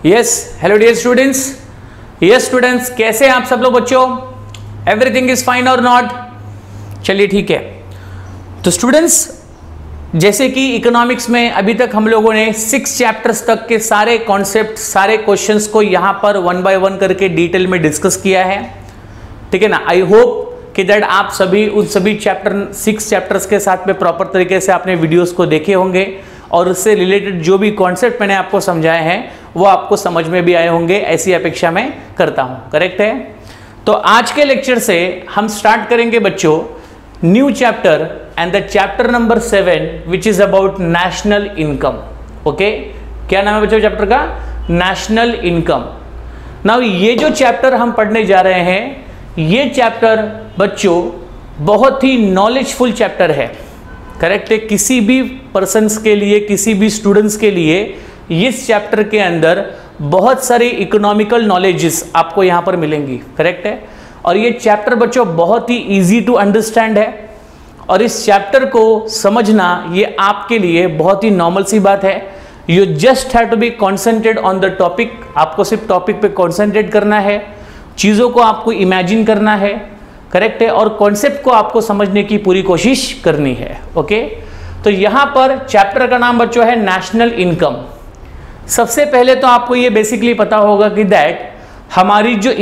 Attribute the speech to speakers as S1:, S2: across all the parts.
S1: Yes, hello dear students. Yes students, कैसे हैं आप सब लोग बच्चों? एवरीथिंग इज फाइन और नॉट? चलिए ठीक है। तो स्टूडेंट्स, जैसे कि इकोनॉमिक्स में अभी तक हम लोगों ने 6 चैप्टर्स तक के सारे कॉन्सेप्ट, सारे क्वेश्चंस को यहां पर 1 बाय 1 करके डिटेल में डिस्कस किया है, ठीक है ना। आई होप कि दैट आप सभी उन सभी 6 चैप्टर्स के साथ में प्रॉपर तरीके से आपने वीडियोस को देखे होंगे और उससे रिलेटेड जो भी कॉन्सेप्ट मैंने आपको समझाए हैं वो आपको समझ में भी आए होंगे, ऐसी अपेक्षा मैं करता हूं। करेक्ट है? तो आज के लेक्चर से हम स्टार्ट करेंगे बच्चों new chapter and the chapter number 7 which is about national income. Okay, क्या नाम है बच्चों चैप्टर का? National income. नाउ ये जो चैप्टर हम पढ़ने जा रहे हैं, ये चैप्टर बच्चों बहुत ही नॉलेजफुल चैप्टर है। करेक्ट है? किसी भी पर्सन्स के लिए, किसी भी स्टूडेंट्स के लिए इस चैप्टर के अंदर बहुत सारी इकोनॉमिकल नॉलेजेस आपको यहां पर मिलेंगी। करेक्ट है? और ये चैप्टर बच्चों बहुत ही इजी टू अंडरस्टैंड है और इस चैप्टर को समझना ये आपके लिए बहुत ही नॉर्मल सी बात है। You just have to be concentrate on the topic. आपको सिर्फ टॉपिक पे कॉन्सेंट्रेट करना है, चीज़ों को आपको इमेजिन करना है। करेक्ट है? और कॉन्सेप्ट को आपको समझने की पूरी कोशिश करनी है। ओके, तो यहां पर चैप्टर का नाम बच्चों है नेशनल इनकम। सबसे पहले तो आपको ये बेसिकली पता होगा कि दैट हमारी जो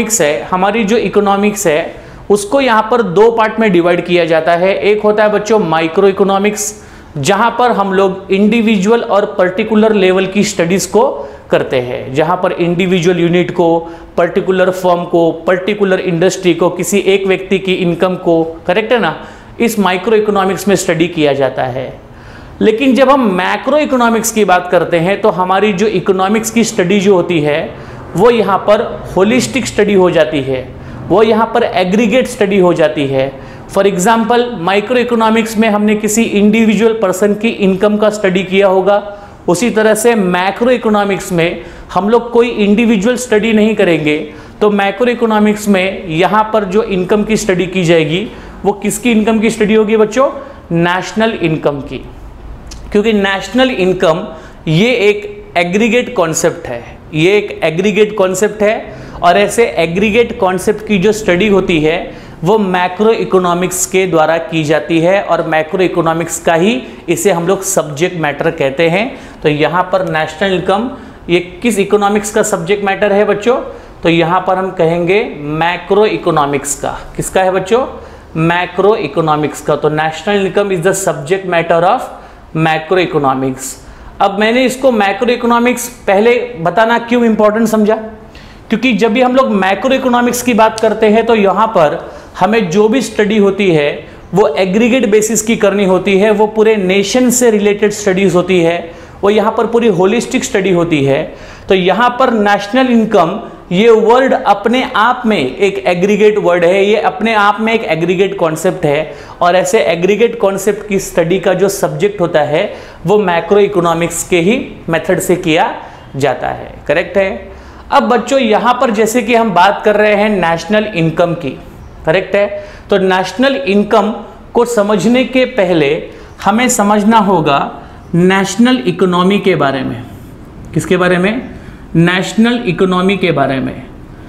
S1: इकोनॉमिक्स है उसको यहां पर 2 पार्ट में डिवाइड किया जाता है। एक होता है बच्चों माइक्रो इकोनॉमिक्स, जहां पर हम लोग इंडिविजुअल और पर्टिकुलर लेवल की स्टडीज को करते हैं, जहां पर इंडिविजुअल यूनिट को, पर्टिकुलर फर्म को, पर्टिकुलर इंडस्ट्री को, किसी एक व्यक्ति की इनकम को, करेक्ट है ना, इस माइक्रो इकोनॉमिक्स में स्टडी किया जाता है। लेकिन जब हम मैक्रो इकोनॉमिक्स की बात करते हैं तो हमारी जो इकोनॉमिक्स की स्टडी जो होती है वो यहाँ पर होलिस्टिक स्टडी हो जाती है, वो यहाँ पर एग्रीगेट स्टडी हो जाती है। फॉर एग्जाम्पल, माइक्रो इकोनॉमिक्स में हमने किसी इंडिविजुअल पर्सन की इनकम का स्टडी किया होगा, उसी तरह से मैक्रो इकोनॉमिक्स में हम लोग कोई इंडिविजुअल स्टडी नहीं करेंगे। तो मैक्रो इकोनॉमिक्स में यहाँ पर जो इनकम की स्टडी की जाएगी वो किसकी इनकम की स्टडी होगी बच्चों? नेशनल इनकम की। क्योंकि नेशनल इनकम ये एक एग्रीगेट कॉन्सेप्ट है, ये एक एग्रीगेट कॉन्सेप्ट है और ऐसे एग्रीगेट कॉन्सेप्ट की जो स्टडी होती है वो मैक्रो इकोनॉमिक्स के द्वारा की जाती है और मैक्रो इकोनॉमिक्स का ही इसे हम लोग सब्जेक्ट मैटर कहते हैं। तो यहाँ पर नेशनल इनकम ये किस इकोनॉमिक्स का सब्जेक्ट मैटर है बच्चों? तो यहाँ पर हम कहेंगे मैक्रो इकोनॉमिक्स का। किसका है बच्चों? मैक्रो इकोनॉमिक्स का। तो national income is the subject matter of macro economics. अब मैंने इसको मैक्रो इकोनॉमिक्स पहले बताना क्यों इंपॉर्टेंट समझा? क्योंकि जब भी हम लोग मैक्रो इकोनॉमिक्स की बात करते हैं तो यहाँ पर हमें जो भी स्टडी होती है वो एग्रीगेट बेसिस की करनी होती है, वो पूरे नेशन से रिलेटेड स्टडीज होती है, वो यहाँ पर पूरी होलिस्टिक स्टडी होती है। तो यहाँ पर नेशनल इनकम ये वर्ड अपने आप में एक एग्रीगेट वर्ड है, ये अपने आप में एक एग्रीगेट कॉन्सेप्ट है और ऐसे एग्रीगेट कॉन्सेप्ट की स्टडी का जो सब्जेक्ट होता है वो मैक्रो इकोनॉमिक्स के ही मेथड से किया जाता है। करेक्ट है? अब बच्चों यहाँ पर जैसे कि हम बात कर रहे हैं नेशनल इनकम की, करेक्ट है? तो नेशनल इनकम को समझने के पहले हमें समझना होगा नेशनल इकोनॉमी के बारे में। किसके बारे में? नेशनल इकोनॉमी के बारे में।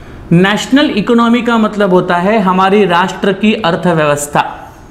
S1: नेशनल इकोनॉमी का मतलब होता है हमारी राष्ट्र की अर्थव्यवस्था।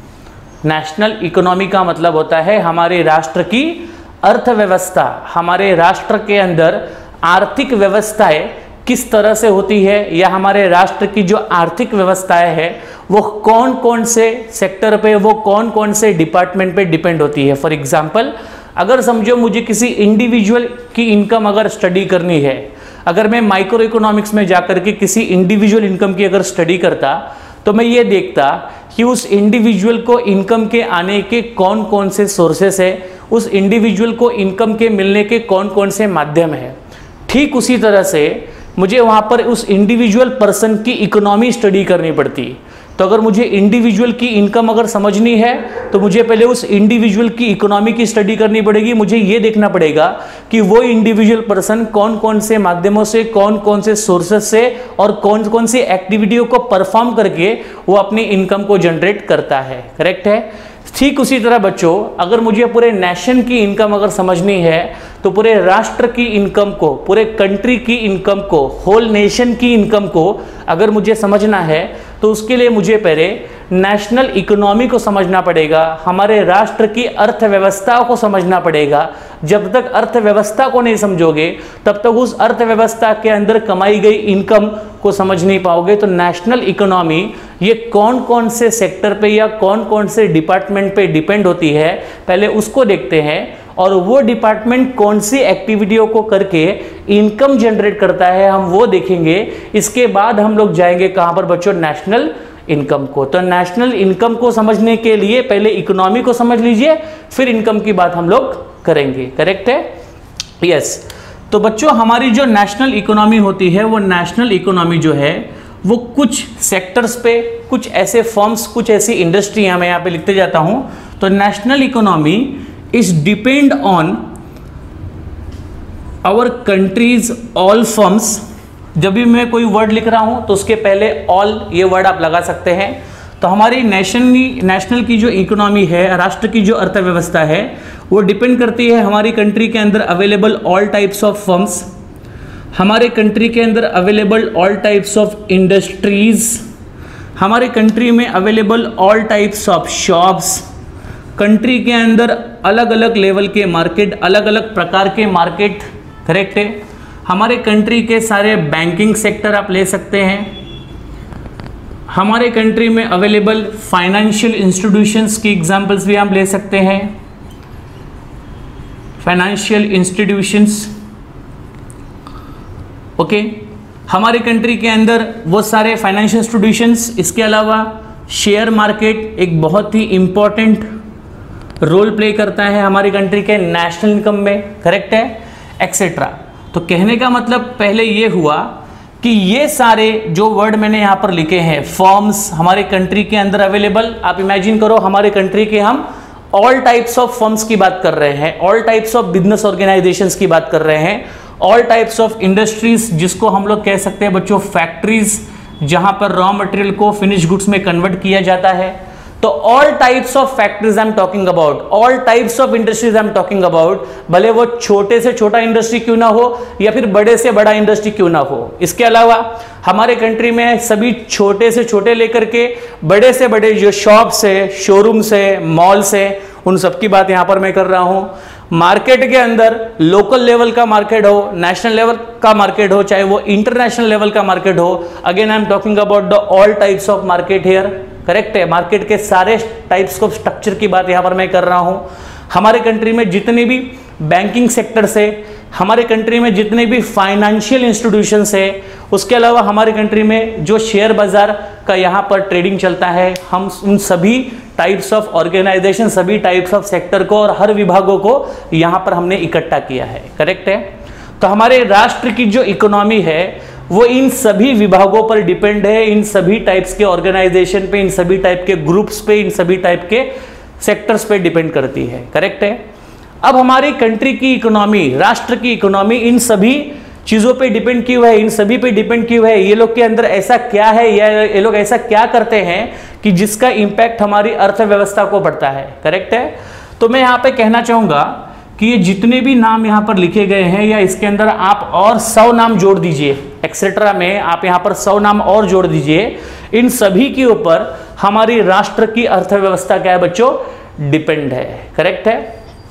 S1: नेशनल इकोनॉमी का मतलब होता है हमारे राष्ट्र की अर्थव्यवस्था। हमारे राष्ट्र के अंदर आर्थिक व्यवस्थाएं किस तरह से होती है या हमारे राष्ट्र की जो आर्थिक व्यवस्थाएं है वो कौन कौन से सेक्टर पे, वो कौन कौन से डिपार्टमेंट पे डिपेंड होती है। फॉर एग्जांपल, अगर समझो मुझे किसी इंडिविजुअल की इनकम अगर स्टडी करनी है, अगर मैं माइक्रो इकोनॉमिक्स में जाकर के किसी इंडिविजुअल इनकम की अगर स्टडी करता तो मैं ये देखता कि उस इंडिविजुअल को इनकम के आने के कौन कौन से सोर्सेस है, उस इंडिविजुअल को इनकम के मिलने के कौन कौन से माध्यम है। ठीक उसी तरह से मुझे वहाँ पर उस इंडिविजुअल पर्सन की इकोनॉमी स्टडी करनी पड़ती। तो अगर मुझे इंडिविजुअल की इनकम अगर समझनी है तो मुझे पहले उस इंडिविजुअल की इकोनॉमी की स्टडी करनी पड़ेगी। मुझे ये देखना पड़ेगा कि वो इंडिविजुअल पर्सन कौन कौन से माध्यमों से, कौन कौन से सोर्सेस से और कौन कौन सी एक्टिविटियों को परफॉर्म करके वो अपनी इनकम को जनरेट करता है। करेक्ट है? ठीक उसी तरह बच्चों, अगर मुझे पूरे नेशन की इनकम अगर समझनी है तो पूरे राष्ट्र की इनकम को, पूरे कंट्री की इनकम को, होल नेशन की इनकम को अगर मुझे समझना है तो उसके लिए मुझे पहले नेशनल इकोनॉमी को समझना पड़ेगा, हमारे राष्ट्र की अर्थव्यवस्था को समझना पड़ेगा। जब तक अर्थव्यवस्था को नहीं समझोगे तब तक उस अर्थव्यवस्था के अंदर कमाई गई इनकम को समझ नहीं पाओगे। तो नेशनल इकोनॉमी ये कौन कौन से सेक्टर पे या कौन कौन से डिपार्टमेंट पे डिपेंड होती है, पहले उसको देखते हैं। और वो डिपार्टमेंट कौन सी एक्टिविटियों को करके इनकम जनरेट करता है, हम वो देखेंगे। इसके बाद हम लोग जाएंगे कहां पर बच्चों, नेशनल इनकम को। तो नेशनल इनकम को समझने के लिए पहले इकोनॉमी को समझ लीजिए, फिर इनकम की बात हम लोग करेंगे। करेक्ट है? यस। तो बच्चों हमारी जो नेशनल इकोनॉमी होती है, वो नेशनल इकोनॉमी जो है वो कुछ सेक्टर्स पे, कुछ ऐसे फर्म्स, कुछ ऐसी इंडस्ट्री, मैं यहाँ पे लिखते जाता हूं। तो national economy is depend on our countries all firms. जब भी मैं कोई वर्ड लिख रहा हूं तो उसके पहले ऑल ये वर्ड आप लगा सकते हैं। तो हमारी नेशनल की जो इकोनॉमी है, राष्ट्र की जो अर्थव्यवस्था है, वो डिपेंड करती है हमारी कंट्री के अंदर available all types of firms, हमारे कंट्री के अंदर available all types of industries, हमारे कंट्री में available all types of shops, country के अंदर अलग अलग लेवल के मार्केट, अलग अलग प्रकार के मार्केट। करेक्ट है? हमारे कंट्री के सारे बैंकिंग सेक्टर आप ले सकते हैं, हमारे कंट्री में अवेलेबल फाइनेंशियल इंस्टीट्यूशंस की एग्जांपल्स भी हम ले सकते हैं। फाइनेंशियल इंस्टीट्यूशंस, ओके, हमारे कंट्री के अंदर वो सारे फाइनेंशियल इंस्टीट्यूशंस। इसके अलावा शेयर मार्केट एक बहुत ही इंपॉर्टेंट रोल प्ले करता है हमारी कंट्री के नेशनल इनकम में। करेक्ट है? एक्सेट्रा। तो कहने का मतलब पहले ये हुआ कि ये सारे जो वर्ड मैंने यहां पर लिखे हैं, फर्म्स हमारे कंट्री के अंदर अवेलेबल, आप इमेजिन करो हमारे कंट्री के हम ऑल टाइप्स ऑफ फर्म्स की बात कर रहे हैं, all types of business organisations की बात कर रहे हैं, ऑल टाइप्स ऑफ इंडस्ट्रीज, जिसको हम लोग कह सकते हैं बच्चों फैक्ट्रीज, जहां पर रॉ मटेरियल को फिनिश गुड्स में कन्वर्ट किया जाता है। तो all types of factories I am talking about, all types of industries I am talking about, भले वो छोटे से छोटा इंडस्ट्री क्यों ना हो या फिर बड़े से बड़ा इंडस्ट्री क्यों ना हो। इसके अलावा हमारे कंट्री में सभी छोटे से छोटे लेकर के बड़े से बड़े जो शॉप्स है, शोरूम्स है, मॉल्स है, उन सब की बात यहां पर मैं कर रहा हूं। मार्केट के अंदर लोकल लेवल का मार्केट हो, नेशनल लेवल का मार्केट हो, चाहे वो इंटरनेशनल लेवल का मार्केट हो, again I am talking about the all types of market here. Correct है? मार्केट के सारे टाइप्स ऑफ स्ट्रक्चर की बात यहां पर मैं कर रहा हूं। हमारे कंट्री में जितने भी बैंकिंग सेक्टर से, हमारे कंट्री में जितने भी फाइनेंशियल इंस्टीट्यूशंस है, उसके अलावा हमारे कंट्री में जो शेयर बाजार का यहाँ पर ट्रेडिंग चलता है, हम उन सभी टाइप्स ऑफ ऑर्गेनाइजेशन, सभी टाइप्स ऑफ सेक्टर को और हर विभागों को यहाँ पर हमने इकट्ठा किया है। करेक्ट है? तो हमारे राष्ट्र की जो इकोनॉमी है वो इन सभी विभागों पर डिपेंड है, इन सभी टाइप्स के ऑर्गेनाइजेशन पे, इन सभी टाइप के ग्रुप्स पे, इन सभी टाइप के सेक्टर्स पे डिपेंड करती है। करेक्ट है? अब हमारी कंट्री की इकोनॉमी, राष्ट्र की इकोनॉमी इन सभी चीजों पे डिपेंड क्यों है, इन सभी पे डिपेंड क्यों है, ये लोग के अंदर ऐसा क्या है या ये लोग ऐसा क्या करते हैं कि जिसका इंपैक्ट हमारी अर्थव्यवस्था को पड़ता है। करेक्ट है? तो मैं यहाँ पे कहना चाहूंगा कि ये जितने भी नाम यहाँ पर लिखे गए हैं या इसके अंदर आप और 100 नाम जोड़ दीजिए, एक्सेट्रा में आप यहाँ पर 100 नाम और जोड़ दीजिए, इन सभी के ऊपर हमारी राष्ट्र की अर्थव्यवस्था क्या है बच्चों, डिपेंड है। करेक्ट है?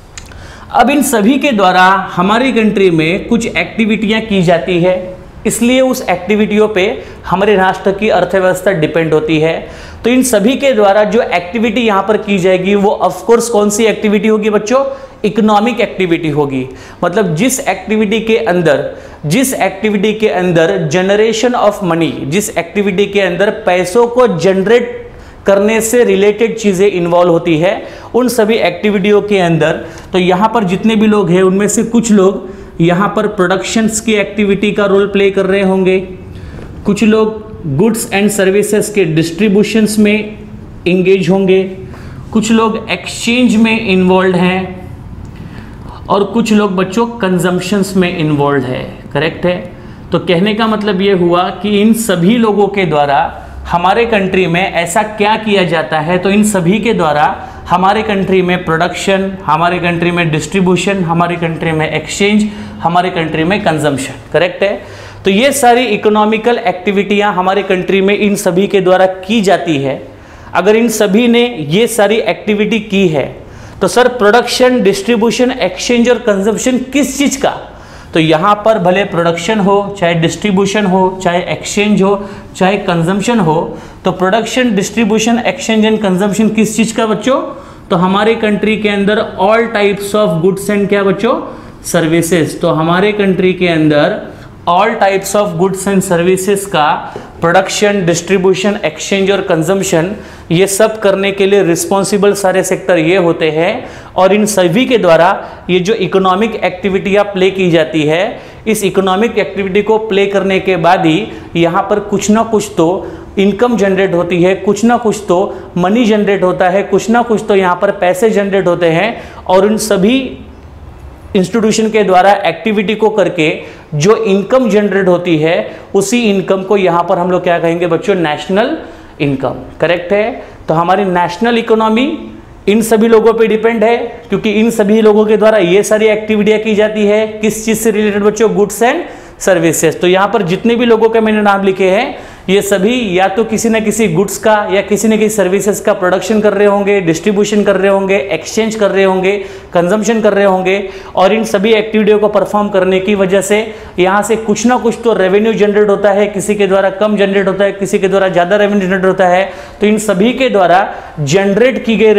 S1: अब इन सभी के द्वारा हमारी कंट्री में कुछ एक्टिविटियां की जाती है, इसलिए उस एक्टिविटियों पे हमारे राष्ट्र की अर्थव्यवस्था डिपेंड होती है। तो इन सभी के द्वारा जो एक्टिविटी यहां पर की जाएगी वो ऑफ कोर्स कौन सी एक्टिविटी होगी बच्चों, इकोनॉमिक एक्टिविटी होगी। मतलब जिस एक्टिविटी के अंदर जनरेशन ऑफ मनी, जिस एक्टिविटी के अंदर पैसों को जनरेट करने से रिलेटेड चीजें इन्वॉल्व होती है, उन सभी एक्टिविटियों के अंदर तो यहां पर जितने भी लोग हैं उनमें से कुछ लोग यहां पर प्रोडक्शंस की एक्टिविटी का रोल प्ले कर रहे होंगे, कुछ लोग गुड्स एंड सर्विसेज के डिस्ट्रीब्यूशंस में इंगेज होंगे, कुछ लोग एक्सचेंज में इन्वॉल्व हैं और कुछ लोग बच्चों कंजम्पशंस में इन्वॉल्व है। करेक्ट है? तो कहने का मतलब ये हुआ कि इन सभी लोगों के द्वारा हमारे कंट्री में ऐसा क्या किया जाता है, तो इन सभी के द्वारा हमारे कंट्री में प्रोडक्शन, हमारे कंट्री में डिस्ट्रीब्यूशन, हमारे कंट्री में एक्सचेंज, हमारे कंट्री में कंजम्पशन, करेक्ट है। तो ये सारी इकोनॉमिकल एक्टिविटियां हमारे कंट्री में इन सभी के द्वारा की जाती है। अगर इन सभी ने ये सारी एक्टिविटी की है तो सर प्रोडक्शन, डिस्ट्रीब्यूशन, एक्सचेंज और कंजम्पशन किस चीज का? तो यहां पर भले प्रोडक्शन हो, चाहे डिस्ट्रीब्यूशन हो, चाहे एक्सचेंज हो, चाहे कंजम्पशन हो, तो production, distribution, exchange and consumption किस चीज का बच्चों? तो हमारे कंट्री के अंदर all types of goods and क्या बच्चों? सर्विसेज। तो हमारे कंट्री के अंदर all types of goods and services का प्रोडक्शन, डिस्ट्रीब्यूशन, एक्सचेंज और कंजम्पशन, ये सब करने के लिए रिस्पॉन्सिबल सारे सेक्टर ये होते हैं। और इन सभी के द्वारा ये जो इकोनॉमिक एक्टिविटियां प्ले की जाती है, इस इकोनॉमिक एक्टिविटी को प्ले करने के बाद ही यहाँ पर कुछ ना कुछ तो इनकम जनरेट होती है, कुछ ना कुछ तो मनी जनरेट होता है, कुछ ना कुछ तो यहाँ पर पैसे जनरेट होते हैं। और इन सभी इंस्टीट्यूशन के द्वारा एक्टिविटी को करके जो इनकम जनरेट होती है, उसी इनकम को यहां पर हम लोग क्या कहेंगे बच्चों? नेशनल इनकम, करेक्ट है। तो हमारी नेशनल इकोनॉमी इन सभी लोगों पे डिपेंड है, क्योंकि इन सभी लोगों के द्वारा ये सारी एक्टिविटियां की जाती है। किस चीज से रिलेटेड बच्चों? Goods and services. तो यहां पर जितने भी लोगों के मैंने नाम लिखे हैं, ये सभी या तो किसी न किसी गुड्स का या किसी न किसी सर्विसेज का प्रोडक्शन कर रहे होंगे, डिस्ट्रीब्यूशन कर रहे होंगे, एक्सचेंज कर रहे होंगे, कंजम्पशन कर रहे होंगे। और इन सभी एक्टिविटियों को परफॉर्म करने की वजह से यहाँ से कुछ ना कुछ तो रेवेन्यू जनरेट होता है, किसी के द्वारा कम जनरेट होता है, किसी के द्वारा ज़्यादा रेवेन्यू जनरेट होता है। तो इन सभी के द्वारा जनरेट की गई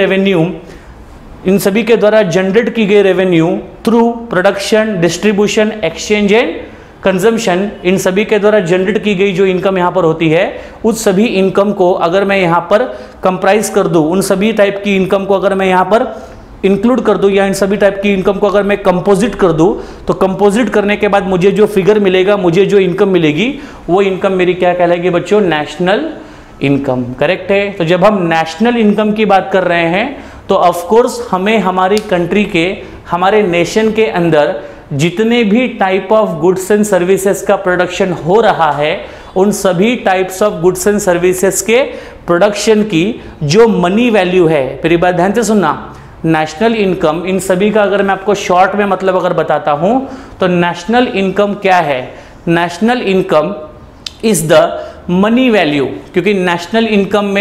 S1: revenue, through production, distribution, exchange and consumption, इन सभी के द्वारा जनरेट की गई जो इनकम यहाँ पर होती है, उस सभी इनकम को अगर मैं यहाँ पर कंप्राइज कर दूं, उन सभी टाइप की इनकम को अगर मैं यहाँ पर इंक्लूड कर दूं, या इन सभी टाइप की इनकम को अगर मैं कंपोजिट कर दूं, तो कंपोजिट करने के बाद मुझे जो फिगर मिलेगा, मुझे जो इनकम मिलेगी, वो इनकम मेरी क्या कहलाएगी बच्चों? नेशनल इनकम, करेक्ट है। तो जब हम नेशनल इनकम की बात कर रहे हैं तो ऑफकोर्स हमें हमारी कंट्री के, हमारे नेशन के अंदर जितने भी type of goods and services का प्रोडक्शन हो रहा है, उन सभी types of goods and services के प्रोडक्शन की जो मनी वैल्यू है, मेरी बात ध्यान से सुनना, नेशनल इनकम, इन सभी का अगर मैं आपको शॉर्ट में मतलब अगर बताता हूं तो नेशनल इनकम क्या है? National income is the money value, क्योंकि नेशनल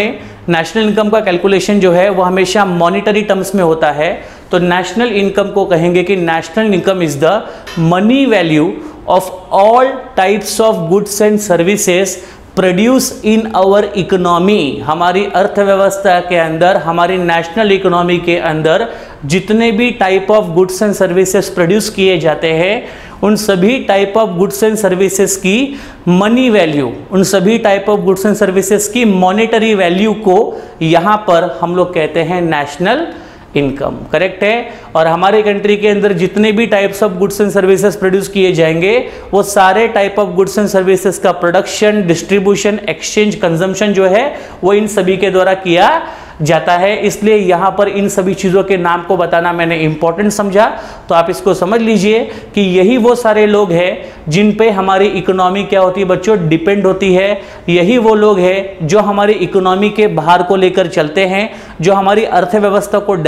S1: इनकम का कैलकुलेशन जो है वो हमेशा मॉनिटरी टर्म्स में होता है। तो नेशनल इनकम को कहेंगे कि national income is the money value of all types of goods and services produce in our economy. हमारी अर्थव्यवस्था के अंदर, हमारी नेशनल इकोनॉमी के अंदर जितने भी type of goods and services produce किए जाते हैं, उन सभी type of goods and services की मनी वैल्यू, उन सभी type of goods and services की मॉनेटरी वैल्यू को यहाँ पर हम लोग कहते हैं नेशनल इनकम, करेक्ट है। और हमारे कंट्री के अंदर जितने भी types of goods and services produce किए जाएंगे, वो सारे type of goods and services का प्रोडक्शन, डिस्ट्रीब्यूशन, एक्सचेंज, कंजम्पशन जो है वो इन सभी के द्वारा किया जाता है। इसलिए यहाँ पर इन सभी चीज़ों के नाम को बताना मैंने इंपॉर्टेंट समझा। तो आप इसको समझ लीजिए कि यही वो सारे लोग हैं जिन पे हमारी इकोनॉमी क्या होती है बच्चों? डिपेंड होती है। यही वो लोग हैं जो हमारी इकोनॉमी के बाहर को लेकर चलते हैं, जो हमारी अर्थव्यवस्था को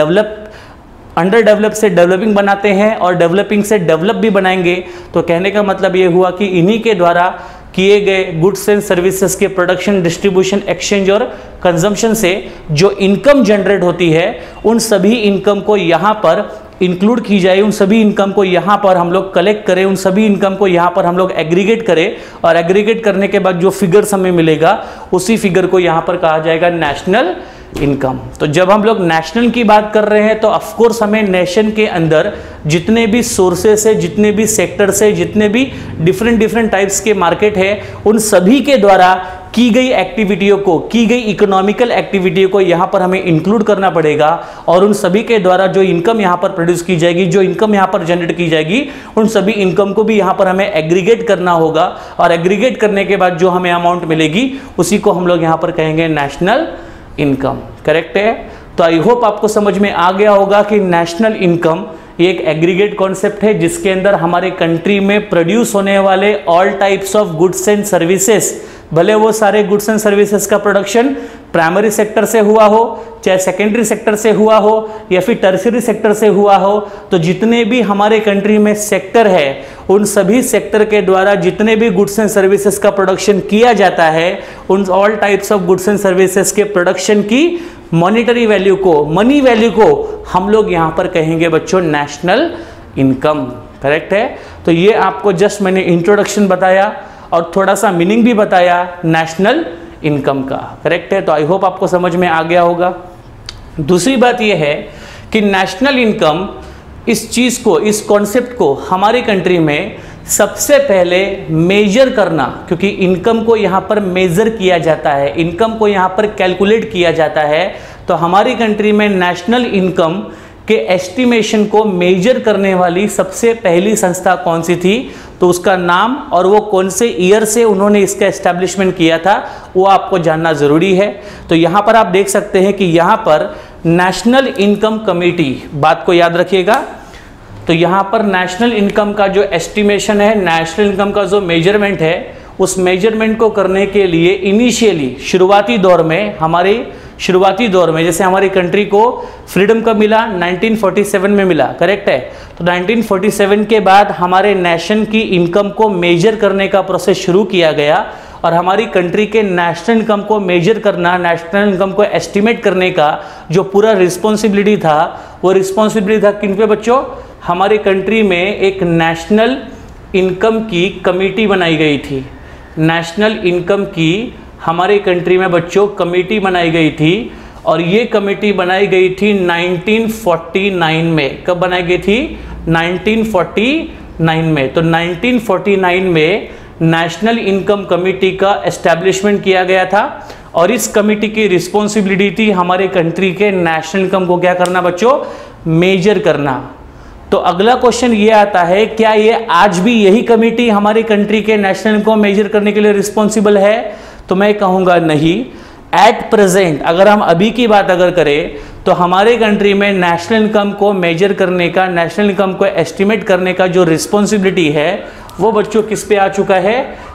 S1: अंडर डेवलप से डेवलपिंग बनाते हैं और डेवलपिंग से डेवलप भी बनाएंगे। तो कहने का मतलब ये हुआ कि इन्हीं के द्वारा किए गए गुड्स एंड सर्विसेज के प्रोडक्शन, डिस्ट्रीब्यूशन, एक्सचेंज और कंजम्पशन से जो इनकम जनरेट होती है, उन सभी इनकम को यहाँ पर इंक्लूड की जाए, उन सभी इनकम को यहाँ पर हम लोग कलेक्ट करें, उन सभी इनकम को यहाँ पर हम लोग एग्रीगेट करें, और एग्रीगेट करने के बाद जो फिगर्स हमें मिलेगा, उसी फिगर को यहाँ पर कहा जाएगा नेशनल इनकम। तो जब हम लोग नेशनल की बात कर रहे हैं तो ऑफ कोर्स हमें नेशन के अंदर जितने भी सोर्सेस है, जितने भी सेक्टर्स है, जितने भी डिफरेंट टाइप्स के मार्केट है, उन सभी के द्वारा की गई एक्टिविटियों को, की गई इकोनॉमिकल एक्टिविटियों को यहाँ पर हमें इंक्लूड करना पड़ेगा। और उन सभी के द्वारा जो इनकम यहाँ पर प्रोड्यूस की जाएगी, जो इनकम यहाँ पर जनरेट की जाएगी, उन सभी इनकम को भी यहाँ पर हमें एग्रीगेट करना होगा। और एग्रीगेट करने के बाद जो हमें अमाउंट मिलेगी, उसी को हम लोग यहाँ पर कहेंगे नेशनल इनकम, करेक्ट है। तो आई होप आपको समझ में आ गया होगा कि नेशनल इनकम एक एग्रीगेट कॉन्सेप्ट है जिसके अंदर हमारे कंट्री में प्रोड्यूस होने वाले all types of goods and services, भले वो सारे गुड्स एंड सर्विसेज का प्रोडक्शन प्राइमरी सेक्टर से हुआ हो, चाहे सेकेंडरी सेक्टर से हुआ हो या फिर टर्शियरी सेक्टर से हुआ हो, तो जितने भी हमारे कंट्री में सेक्टर है उन सभी सेक्टर के द्वारा जितने भी गुड्स एंड सर्विसेज का प्रोडक्शन किया जाता है, उन all types of goods and services के प्रोडक्शन की मॉनेटरी वैल्यू को, मनी वैल्यू को हम लोग यहाँ पर कहेंगे बच्चों नेशनल इनकम। करेक्ट है। तो ये आपको जस्ट मैंने इंट्रोडक्शन बताया और थोड़ा सा मीनिंग भी बताया नेशनल इनकम का। करेक्ट है। तो आई होप आपको समझ में आ गया होगा। दूसरी बात यह है कि नेशनल इनकम, इस चीज़ को, इस कॉन्सेप्ट को हमारी कंट्री में सबसे पहले मेजर करना, क्योंकि इनकम को यहाँ पर मेजर किया जाता है, इनकम को यहाँ पर कैलकुलेट किया जाता है, तो हमारी कंट्री में नेशनल इनकम के एस्टिमेशन को मेजर करने वाली सबसे पहली संस्था कौन सी थी, तो उसका नाम और वो कौन से ईयर से उन्होंने इसका एस्टेब्लिशमेंट किया था वो आपको जानना ज़रूरी है। तो यहाँ पर आप देख सकते हैं कि यहाँ पर नेशनल इनकम कमेटी, बात को याद रखिएगा, तो यहाँ पर नेशनल इनकम का जो एस्टिमेशन है, नेशनल इनकम का जो मेजरमेंट है, उस मेजरमेंट को करने के लिए इनिशियली शुरुआती दौर में जैसे हमारी कंट्री को फ्रीडम कब मिला, 1947 में मिला। करेक्ट है। तो 1947 के बाद हमारे नेशन की इनकम को मेजर करने का प्रोसेस शुरू किया गया और हमारी कंट्री के नेशनल इनकम को मेजर करना, नेशनल इनकम को एस्टिमेट करने का जो पूरा रिस्पॉन्सिबिलिटी था, वो रिस्पॉन्सिबिलिटी था किन पे बच्चों, हमारी कंट्री में एक नेशनल इनकम की कमेटी बनाई गई थी। नेशनल इनकम की हमारे कंट्री में बच्चों कमेटी बनाई गई थी और ये कमेटी बनाई गई थी 1949 में। कब बनाई गई थी, 1949 में। तो 1949 में नेशनल इनकम कमेटी का एस्टैब्लिशमेंट किया गया था और इस कमेटी की रिस्पॉन्सिबिलिटी थी हमारे कंट्री के नेशनल इनकम को क्या करना बच्चों, मेजर करना। तो अगला क्वेश्चन ये आता है, क्या ये आज भी यही कमेटी हमारी कंट्री के नेशनल इनकम को मेजर करने के लिए रिस्पॉन्सिबल है, तो मैं कहूँगा नहीं। एट प्रेजेंट अगर हम अभी की बात अगर करें तो हमारे कंट्री में नेशनल इनकम को मेजर करने का, नेशनल इनकम को एस्टिमेट करने का जो रिस्पॉन्सिबिलिटी है वो बच्चों किस पे आ चुका है,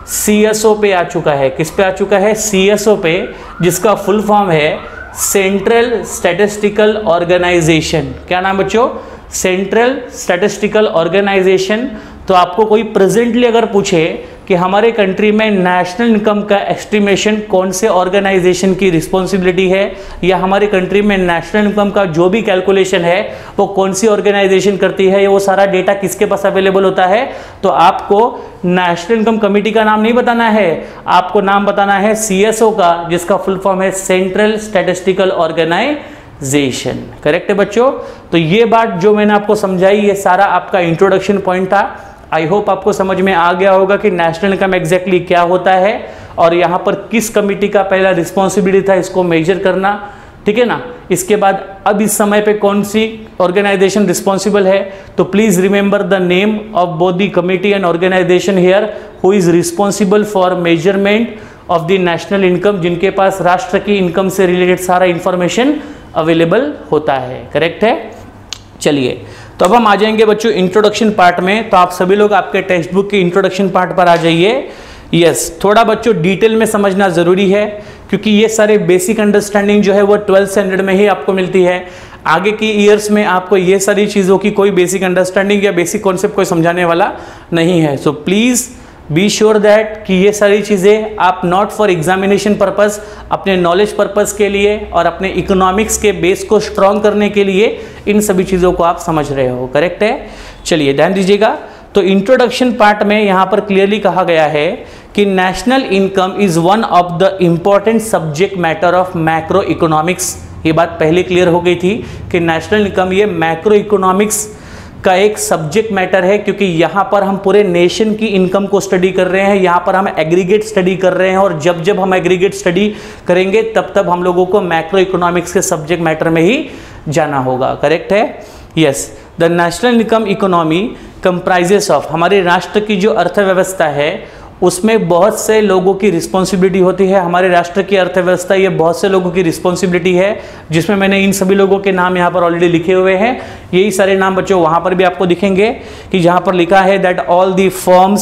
S1: CSO पे आ चुका है। किस पे आ चुका है, CSO पे, जिसका फुल फॉर्म है सेंट्रल स्टैटिस्टिकल ऑर्गेनाइजेशन। क्या नाम बच्चों, सेंट्रल स्टैटिस्टिकल ऑर्गेनाइजेशन। तो आपको कोई प्रेजेंटली अगर पूछे कि हमारे कंट्री में नेशनल इनकम का एस्टिमेशन कौन से ऑर्गेनाइजेशन की रिस्पॉन्सिबिलिटी है, या हमारे कंट्री में नेशनल इनकम का जो भी कैलकुलेशन है वो कौन सी ऑर्गेनाइजेशन करती है, वो सारा डेटा किसके पास अवेलेबल होता है, तो आपको नेशनल इनकम कमेटी का नाम नहीं बताना है, आपको नाम बताना है CSO का, जिसका फुल फॉर्म है सेंट्रल स्टैटिस्टिकल ऑर्गेनाइजेशन। करेक्ट है बच्चों। तो ये बात जो मैंने आपको समझाई, ये सारा आपका इंट्रोडक्शन पॉइंट था। आई होप आपको समझ में आ गया होगा कि नेशनल इनकम एग्जैक्टली क्या होता है और यहाँ पर किस कमेटी का पहला रिस्पॉन्सिबिलिटी था इसको मेजर करना। ठीक है ना। इसके बाद अब इस समय पे कौन सी ऑर्गेनाइजेशन रिस्पॉन्सिबल है, तो please remember the name of both the committee and organisation here who is responsible for measurement of the national income, जिनके पास राष्ट्र की इनकम से रिलेटेड सारा इंफॉर्मेशन अवेलेबल होता है। करेक्ट है। चलिए, तो अब हम आ जाएंगे बच्चों इंट्रोडक्शन पार्ट में। तो आप सभी लोग आपके टेक्स्ट बुक के इंट्रोडक्शन पार्ट पर आ जाइए। यस, थोड़ा बच्चों डिटेल में समझना जरूरी है क्योंकि ये सारे बेसिक अंडरस्टैंडिंग जो है वो 12th स्टैंडर्ड में ही आपको मिलती है। आगे की ईयर्स में आपको ये सारी चीज़ों की कोई बेसिक अंडरस्टैंडिंग या बेसिक कॉन्सेप्ट कोई समझाने वाला नहीं है। So please be sure that कि ये सारी चीज़ें आप नॉट फॉर एग्जामिनेशन पर्पस, अपने नॉलेज पर्पस के लिए और अपने इकोनॉमिक्स के बेस को स्ट्रॉन्ग करने के लिए इन सभी चीज़ों को आप समझ रहे हो। करेक्ट है। चलिए ध्यान दीजिएगा। तो इंट्रोडक्शन पार्ट में यहाँ पर क्लियरली कहा गया है कि national income is one of the important subject matter of macro economics. ये बात पहले क्लियर हो गई थी कि नेशनल इनकम ये मैक्रो इकोनॉमिक्स का एक सब्जेक्ट मैटर है, क्योंकि यहाँ पर हम पूरे नेशन की इनकम को स्टडी कर रहे हैं, यहाँ पर हम एग्रीगेट स्टडी कर रहे हैं और जब जब हम एग्रीगेट स्टडी करेंगे तब तब हम लोगों को मैक्रो इकोनॉमिक्स के सब्जेक्ट मैटर में ही जाना होगा। करेक्ट है। Yes, the national income economy comprises of, हमारे राष्ट्र की जो अर्थव्यवस्था है उसमें बहुत से लोगों की रिस्पॉन्सिबिलिटी होती है। हमारे राष्ट्र की अर्थव्यवस्था ये बहुत से लोगों की रिस्पॉन्सिबिलिटी है, जिसमें मैंने इन सभी लोगों के नाम यहाँ पर ऑलरेडी लिखे हुए हैं। यही सारे नाम बच्चों वहाँ पर भी आपको दिखेंगे कि जहाँ पर लिखा है that all the firms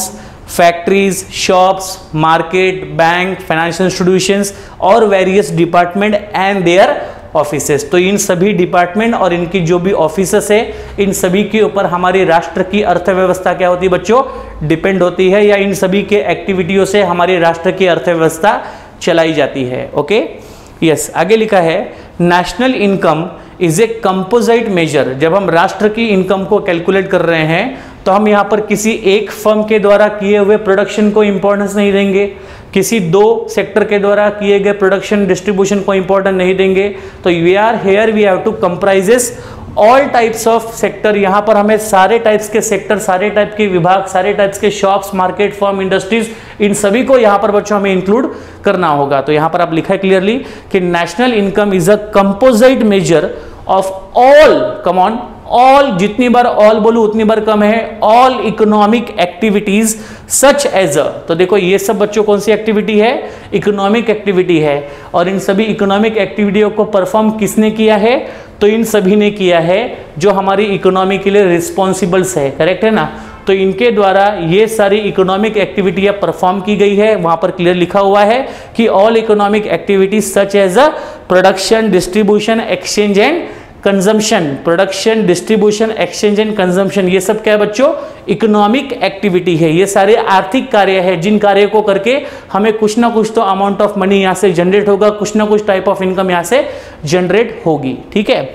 S1: factories, shops, market, bank, financial institutions और various department and their offices. तो इन सभी डिपार्टमेंट और इनकी जो भी ऑफिसेस है, इन सभी के ऊपर हमारी राष्ट्र की अर्थव्यवस्था क्या होती है बच्चों, डिपेंड होती है, या इन सभी के एक्टिविटियों से हमारी राष्ट्र की अर्थव्यवस्था चलाई जाती है। Okay, yes. आगे लिखा है national income is a composite measure. जब हम राष्ट्र की इनकम को कैलकुलेट कर रहे हैं तो हम यहाँ पर किसी एक फर्म के द्वारा किए हुए प्रोडक्शन को इंपॉर्टेंस नहीं देंगे, किसी दो सेक्टर के द्वारा किए गए प्रोडक्शन डिस्ट्रीब्यूशन को इंपॉर्टेंस नहीं देंगे। तो we are here we have to comprises all types of sector. यहाँ पर हमें सारे टाइप्स के सेक्टर, सारे टाइप के विभाग, सारे टाइप्स के शॉप्स, मार्केट, फर्म, इंडस्ट्रीज, इन सभी को यहाँ पर बच्चों हमें इंक्लूड करना होगा। तो यहाँ पर आप लिखा है क्लियरली कि national income is a composite measure of all, come on, all, जितनी बार ऑल बोलूं उतनी बार कम है, all economic activities such as a. तो देखो ये सब बच्चों कौन सी एक्टिविटी है, इकोनॉमिक एक्टिविटी है। और इन सभी इकोनॉमिक एक्टिविटियों को परफॉर्म किसने किया है, तो इन सभी ने किया है जो हमारी इकोनॉमी के लिए रिस्पॉन्सिबल्स है, करेक्ट है ना। तो इनके द्वारा ये सारी इकोनॉमिक एक्टिविटियां परफॉर्म की गई है। वहां पर क्लियर लिखा हुआ है कि all economic activities such as a production, distribution, exchange and consumption. Production, distribution, exchange and consumption, ये सब क्या है बच्चों, इकोनॉमिक एक्टिविटी है। ये सारे आर्थिक कार्य है जिन कार्य को करके हमें कुछ ना कुछ तो अमाउंट ऑफ मनी यहां से जनरेट होगा, कुछ ना कुछ टाइप ऑफ इनकम यहां से जनरेट होगी, ठीक है।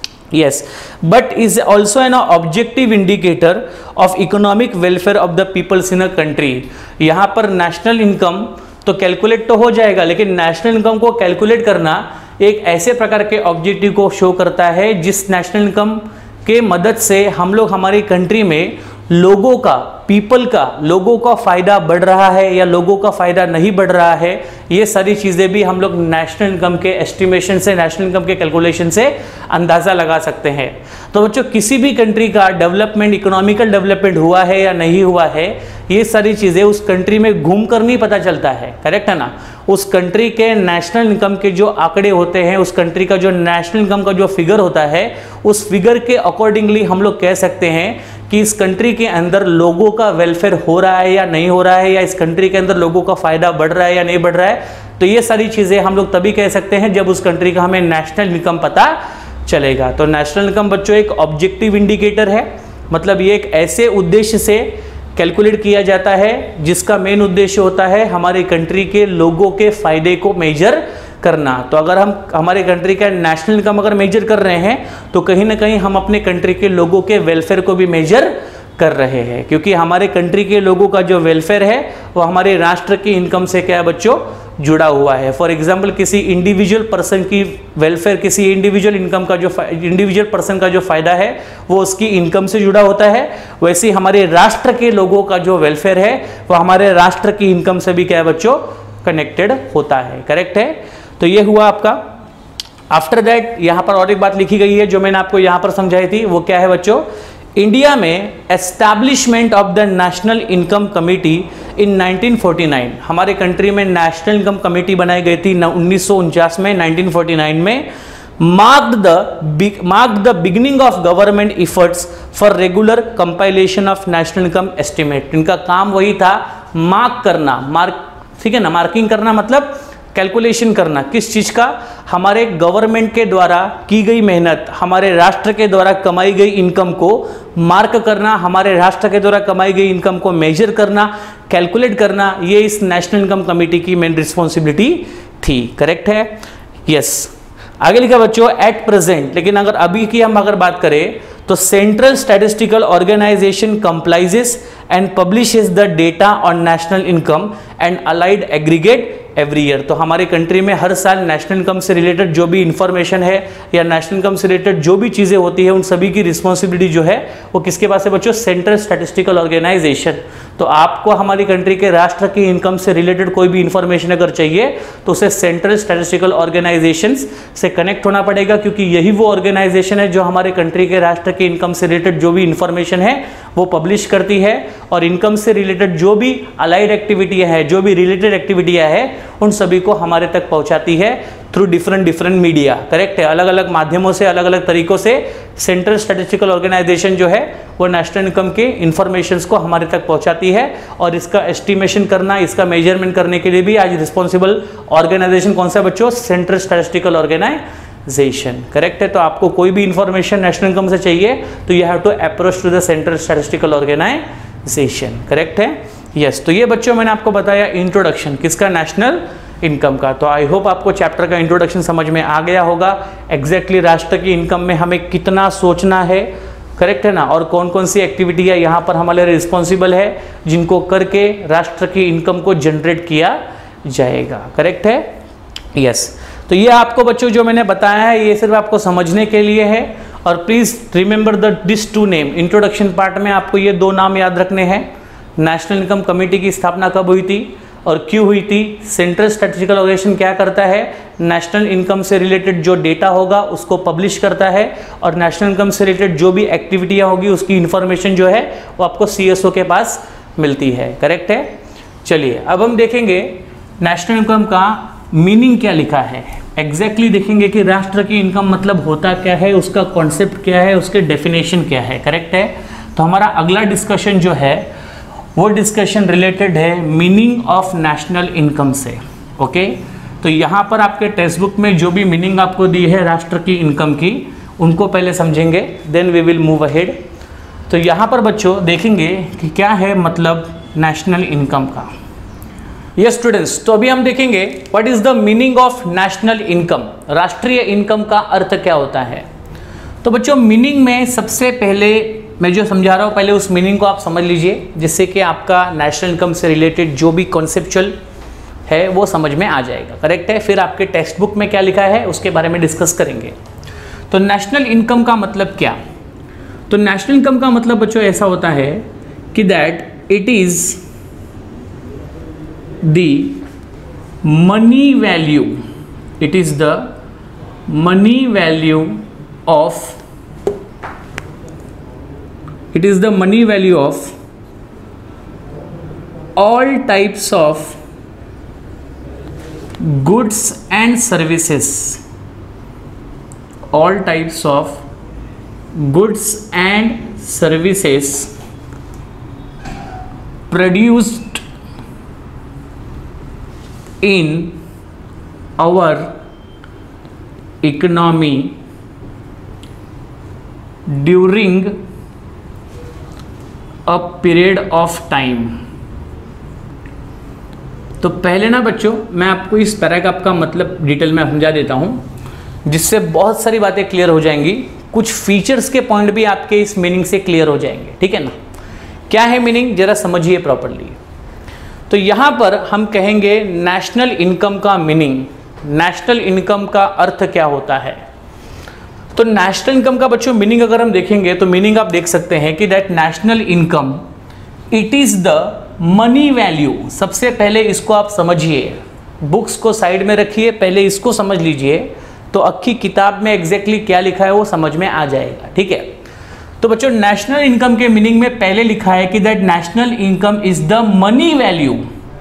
S1: Yes, but is also an objective indicator of economic welfare of the peoples in a country. यहां पर नेशनल इनकम तो कैलकुलेट तो हो जाएगा, लेकिन नेशनल इनकम को कैलकुलेट करना एक ऐसे प्रकार के ऑब्जेक्टिव को शो करता है जिस नेशनल इनकम के मदद से हम लोग हमारी कंट्री में लोगों का, पीपल का, लोगों का फायदा बढ़ रहा है या लोगों का फायदा नहीं बढ़ रहा है, ये सारी चीजें भी हम लोग नेशनल इनकम के एस्टिमेशन से, नेशनल इनकम के कैलकुलेशन से अंदाजा लगा सकते हैं। तो बच्चों किसी भी कंट्री का डेवलपमेंट, इकोनॉमिकल डेवलपमेंट हुआ है या नहीं हुआ है, ये सारी चीजें उस कंट्री में घूम कर नहीं पता चलता है, करेक्ट है ना। उस कंट्री के नेशनल इनकम के जो आंकड़े होते हैं, उस कंट्री का जो नेशनल इनकम का जो फिगर होता है, उस फिगर के अकॉर्डिंगली हम लोग कह सकते हैं कि इस कंट्री के अंदर लोगों का वेलफेयर हो रहा है या नहीं हो रहा है, या इस कंट्री के अंदर लोगों का फायदा बढ़ रहा है या नहीं बढ़ रहा है। तो ये सारी चीजें हम लोग तभी कह सकते हैं जब उस कंट्री का हमें नेशनल इनकम पता चलेगा। तो नेशनल इनकम बच्चों एक ऑब्जेक्टिव इंडिकेटर है, मतलब ये एक ऐसे उद्देश्य से कैलकुलेट किया जाता है जिसका मेन उद्देश्य होता है हमारे कंट्री के लोगों के फायदे को मेजर करना। तो अगर हम हमारे कंट्री का नेशनल इनकम अगर मेजर कर रहे हैं तो कहीं ना कहीं हम अपने कंट्री के लोगों के वेलफेयर को भी मेजर कर रहे हैं, क्योंकि हमारे कंट्री के लोगों का जो वेलफेयर है वो हमारे राष्ट्र की इनकम से क्या है बच्चों, जुड़ा हुआ है। फॉर एग्जाम्पल किसी इंडिविजुअल पर्सन की वेलफेयर, किसी इंडिविजुअल इनकम का जो इंडिविजुअल पर्सन का जो फायदा है वो उसकी इनकम से जुड़ा होता है, वैसे ही हमारे राष्ट्र के लोगों का जो वेलफेयर है वो हमारे राष्ट्र की इनकम से भी क्या है बच्चों, कनेक्टेड होता है, करेक्ट है। तो ये हुआ आपका। आफ्टर दैट यहाँ पर और एक बात लिखी गई है जो मैंने आपको यहाँ पर समझाई थी, वो क्या है बच्चों, इंडिया में establishment of the national income committee in 1949, हमारे कंट्री में नेशनल इनकम कमेटी बनाई गई थी 1949 में, 1949 में, marked the beginning of government efforts for regular compilation of national income estimate। इनका काम वही था मार्क करना, ठीक है ना, मार्किंग करना मतलब कैलकुलेशन करना, किस चीज का, हमारे गवर्नमेंट के द्वारा की गई मेहनत, हमारे राष्ट्र के द्वारा कमाई गई इनकम को मार्क करना, हमारे राष्ट्र के द्वारा कमाई गई इनकम को मेजर करना, कैलकुलेट करना, ये इस नेशनल इनकम कमेटी की मेन रिस्पॉन्सिबिलिटी थी, करेक्ट है। यस, आगे लिखा बच्चों एट प्रेजेंट, लेकिन अगर अभी की हम अगर बात करें तो central statistical organisation compiles and publishes the data on national income and allied aggregate every year. तो हमारे कंट्री में हर साल नेशनल इनकम से रिलेटेड जो भी इंफॉर्मेशन है या नेशनल इनकम से रिलेटेड जो भी चीजें होती है उन सभी की रिस्पॉन्सिबिलिटी जो है वो किसके पास है बच्चों, सेंट्रल स्टैटिस्टिकल ऑर्गेनाइजेशन। तो आपको हमारी कंट्री के राष्ट्र की इनकम से रिलेटेड कोई भी इंफॉर्मेशन अगर चाहिए तो उसे सेंट्रल स्टैटिस्टिकल ऑर्गेनाइजेशन से कनेक्ट होना पड़ेगा, क्योंकि यही वो ऑर्गेनाइजेशन है जो हमारे कंट्री के राष्ट्र की इनकम से रिलेटेड जो भी इंफॉर्मेशन है वो पब्लिश करती है, और इनकम से रिलेटेड जो भी अलाइड एक्टिविटियां है, जो भी रिलेटेड एक्टिविटियां है, उन सभी को हमारे तक पहुंचाती है थ्रू डिफरेंट मीडिया, करेक्ट है। अलग अलग माध्यमों से, अलग अलग तरीकों से सेंट्रल स्टैटिस्टिकल ऑर्गेनाइजेशन जो है वो नेशनल इनकम के इंफॉर्मेशंस को हमारे तक पहुंचाती है, और इसका एस्टिमेशन करना, इसका मेजरमेंट करने के लिए भी आज रिस्पॉन्सिबल ऑर्गेनाइजेशन कौन सा है बच्चों? Central statistical organisation. करेक्ट है। तो आपको कोई भी इंफॉर्मेशन नेशनल इनकम से चाहिए तो you have to approach to the central statistical organisation. Correct है, यस। तो ये बच्चों मैंने आपको बताया इंट्रोडक्शन किसका? नेशनल इनकम का। तो आई होप आपको चैप्टर का इंट्रोडक्शन समझ में आ गया होगा। एग्जैक्टली राष्ट्र की इनकम में हमें कितना सोचना है, करेक्ट है ना, और कौन कौन सी एक्टिविटी है यहाँ पर हमारे रिस्पॉन्सिबल है जिनको करके राष्ट्र की इनकम को जनरेट किया जाएगा। करेक्ट है, यस। तो ये आपको बच्चों जो मैंने बताया है ये सिर्फ आपको समझने के लिए है, और please remember this two name. Introduction part में आपको ये दो नाम याद रखने हैं। नेशनल इनकम कमेटी की स्थापना कब हुई थी और क्यों हुई थी? सेंट्रल स्टैटिस्टिकल ऑर्गेनाइजेशन क्या करता है? नेशनल इनकम से रिलेटेड जो डेटा होगा उसको पब्लिश करता है, और नेशनल इनकम से रिलेटेड जो भी एक्टिविटियां होगी उसकी इंफॉर्मेशन जो है वो आपको सीएसओ के पास मिलती है। करेक्ट है। चलिए अब हम देखेंगे नेशनल इनकम का मीनिंग क्या लिखा है। एग्जैक्टली देखेंगे कि राष्ट्र की इनकम मतलब होता क्या है, उसका कॉन्सेप्ट क्या है, उसके डेफिनेशन क्या है। करेक्ट है। तो हमारा अगला डिस्कशन जो है वो डिस्कशन रिलेटेड है मीनिंग ऑफ नेशनल इनकम से। ओके, तो यहाँ पर आपके टेक्स्ट बुक में जो भी मीनिंग आपको दी है राष्ट्र की इनकम की, उनको पहले समझेंगे, then we will move ahead. तो यहाँ पर बच्चों देखेंगे कि क्या है मतलब नेशनल इनकम का। यस स्टूडेंट्स, तो अभी हम देखेंगे what is the meaning of national income. राष्ट्रीय इनकम का अर्थ क्या होता है? तो बच्चों मीनिंग में सबसे पहले मैं जो समझा रहा हूँ पहले उस मीनिंग को आप समझ लीजिए, जिससे कि आपका नेशनल इनकम से रिलेटेड जो भी कॉन्सेप्चुअल है वो समझ में आ जाएगा। करेक्ट है। फिर आपके टेक्स्ट बुक में क्या लिखा है उसके बारे में डिस्कस करेंगे। तो नेशनल इनकम का मतलब क्या? तो नेशनल इनकम का मतलब बच्चों ऐसा होता है कि that it is the money value, it is the money value of, it is the money value of all types of goods and services, all types of goods and services produced in our economy during a period of time. तो पहले ना बच्चों मैं आपको इस paragraph का मतलब detail में समझा देता हूं, जिससे बहुत सारी बातें क्लियर हो जाएंगी। कुछ फीचर्स के पॉइंट भी आपके इस मीनिंग से क्लियर हो जाएंगे। ठीक है ना। क्या है मीनिंग जरा समझिए प्रॉपर्ली। तो यहां पर हम कहेंगे नेशनल इनकम का मीनिंग, नेशनल इनकम का अर्थ क्या होता है। तो नेशनल इनकम का बच्चों मीनिंग अगर हम देखेंगे तो मीनिंग आप देख सकते हैं कि that national income it is the money value. सबसे पहले इसको आप समझिए, बुक्स को साइड में रखिए, पहले इसको समझ लीजिए तो अक्खी किताब में एग्जैक्टली क्या लिखा है वो समझ में आ जाएगा। ठीक है। तो बच्चों नेशनल इनकम के मीनिंग में पहले लिखा है कि that national income is the money value.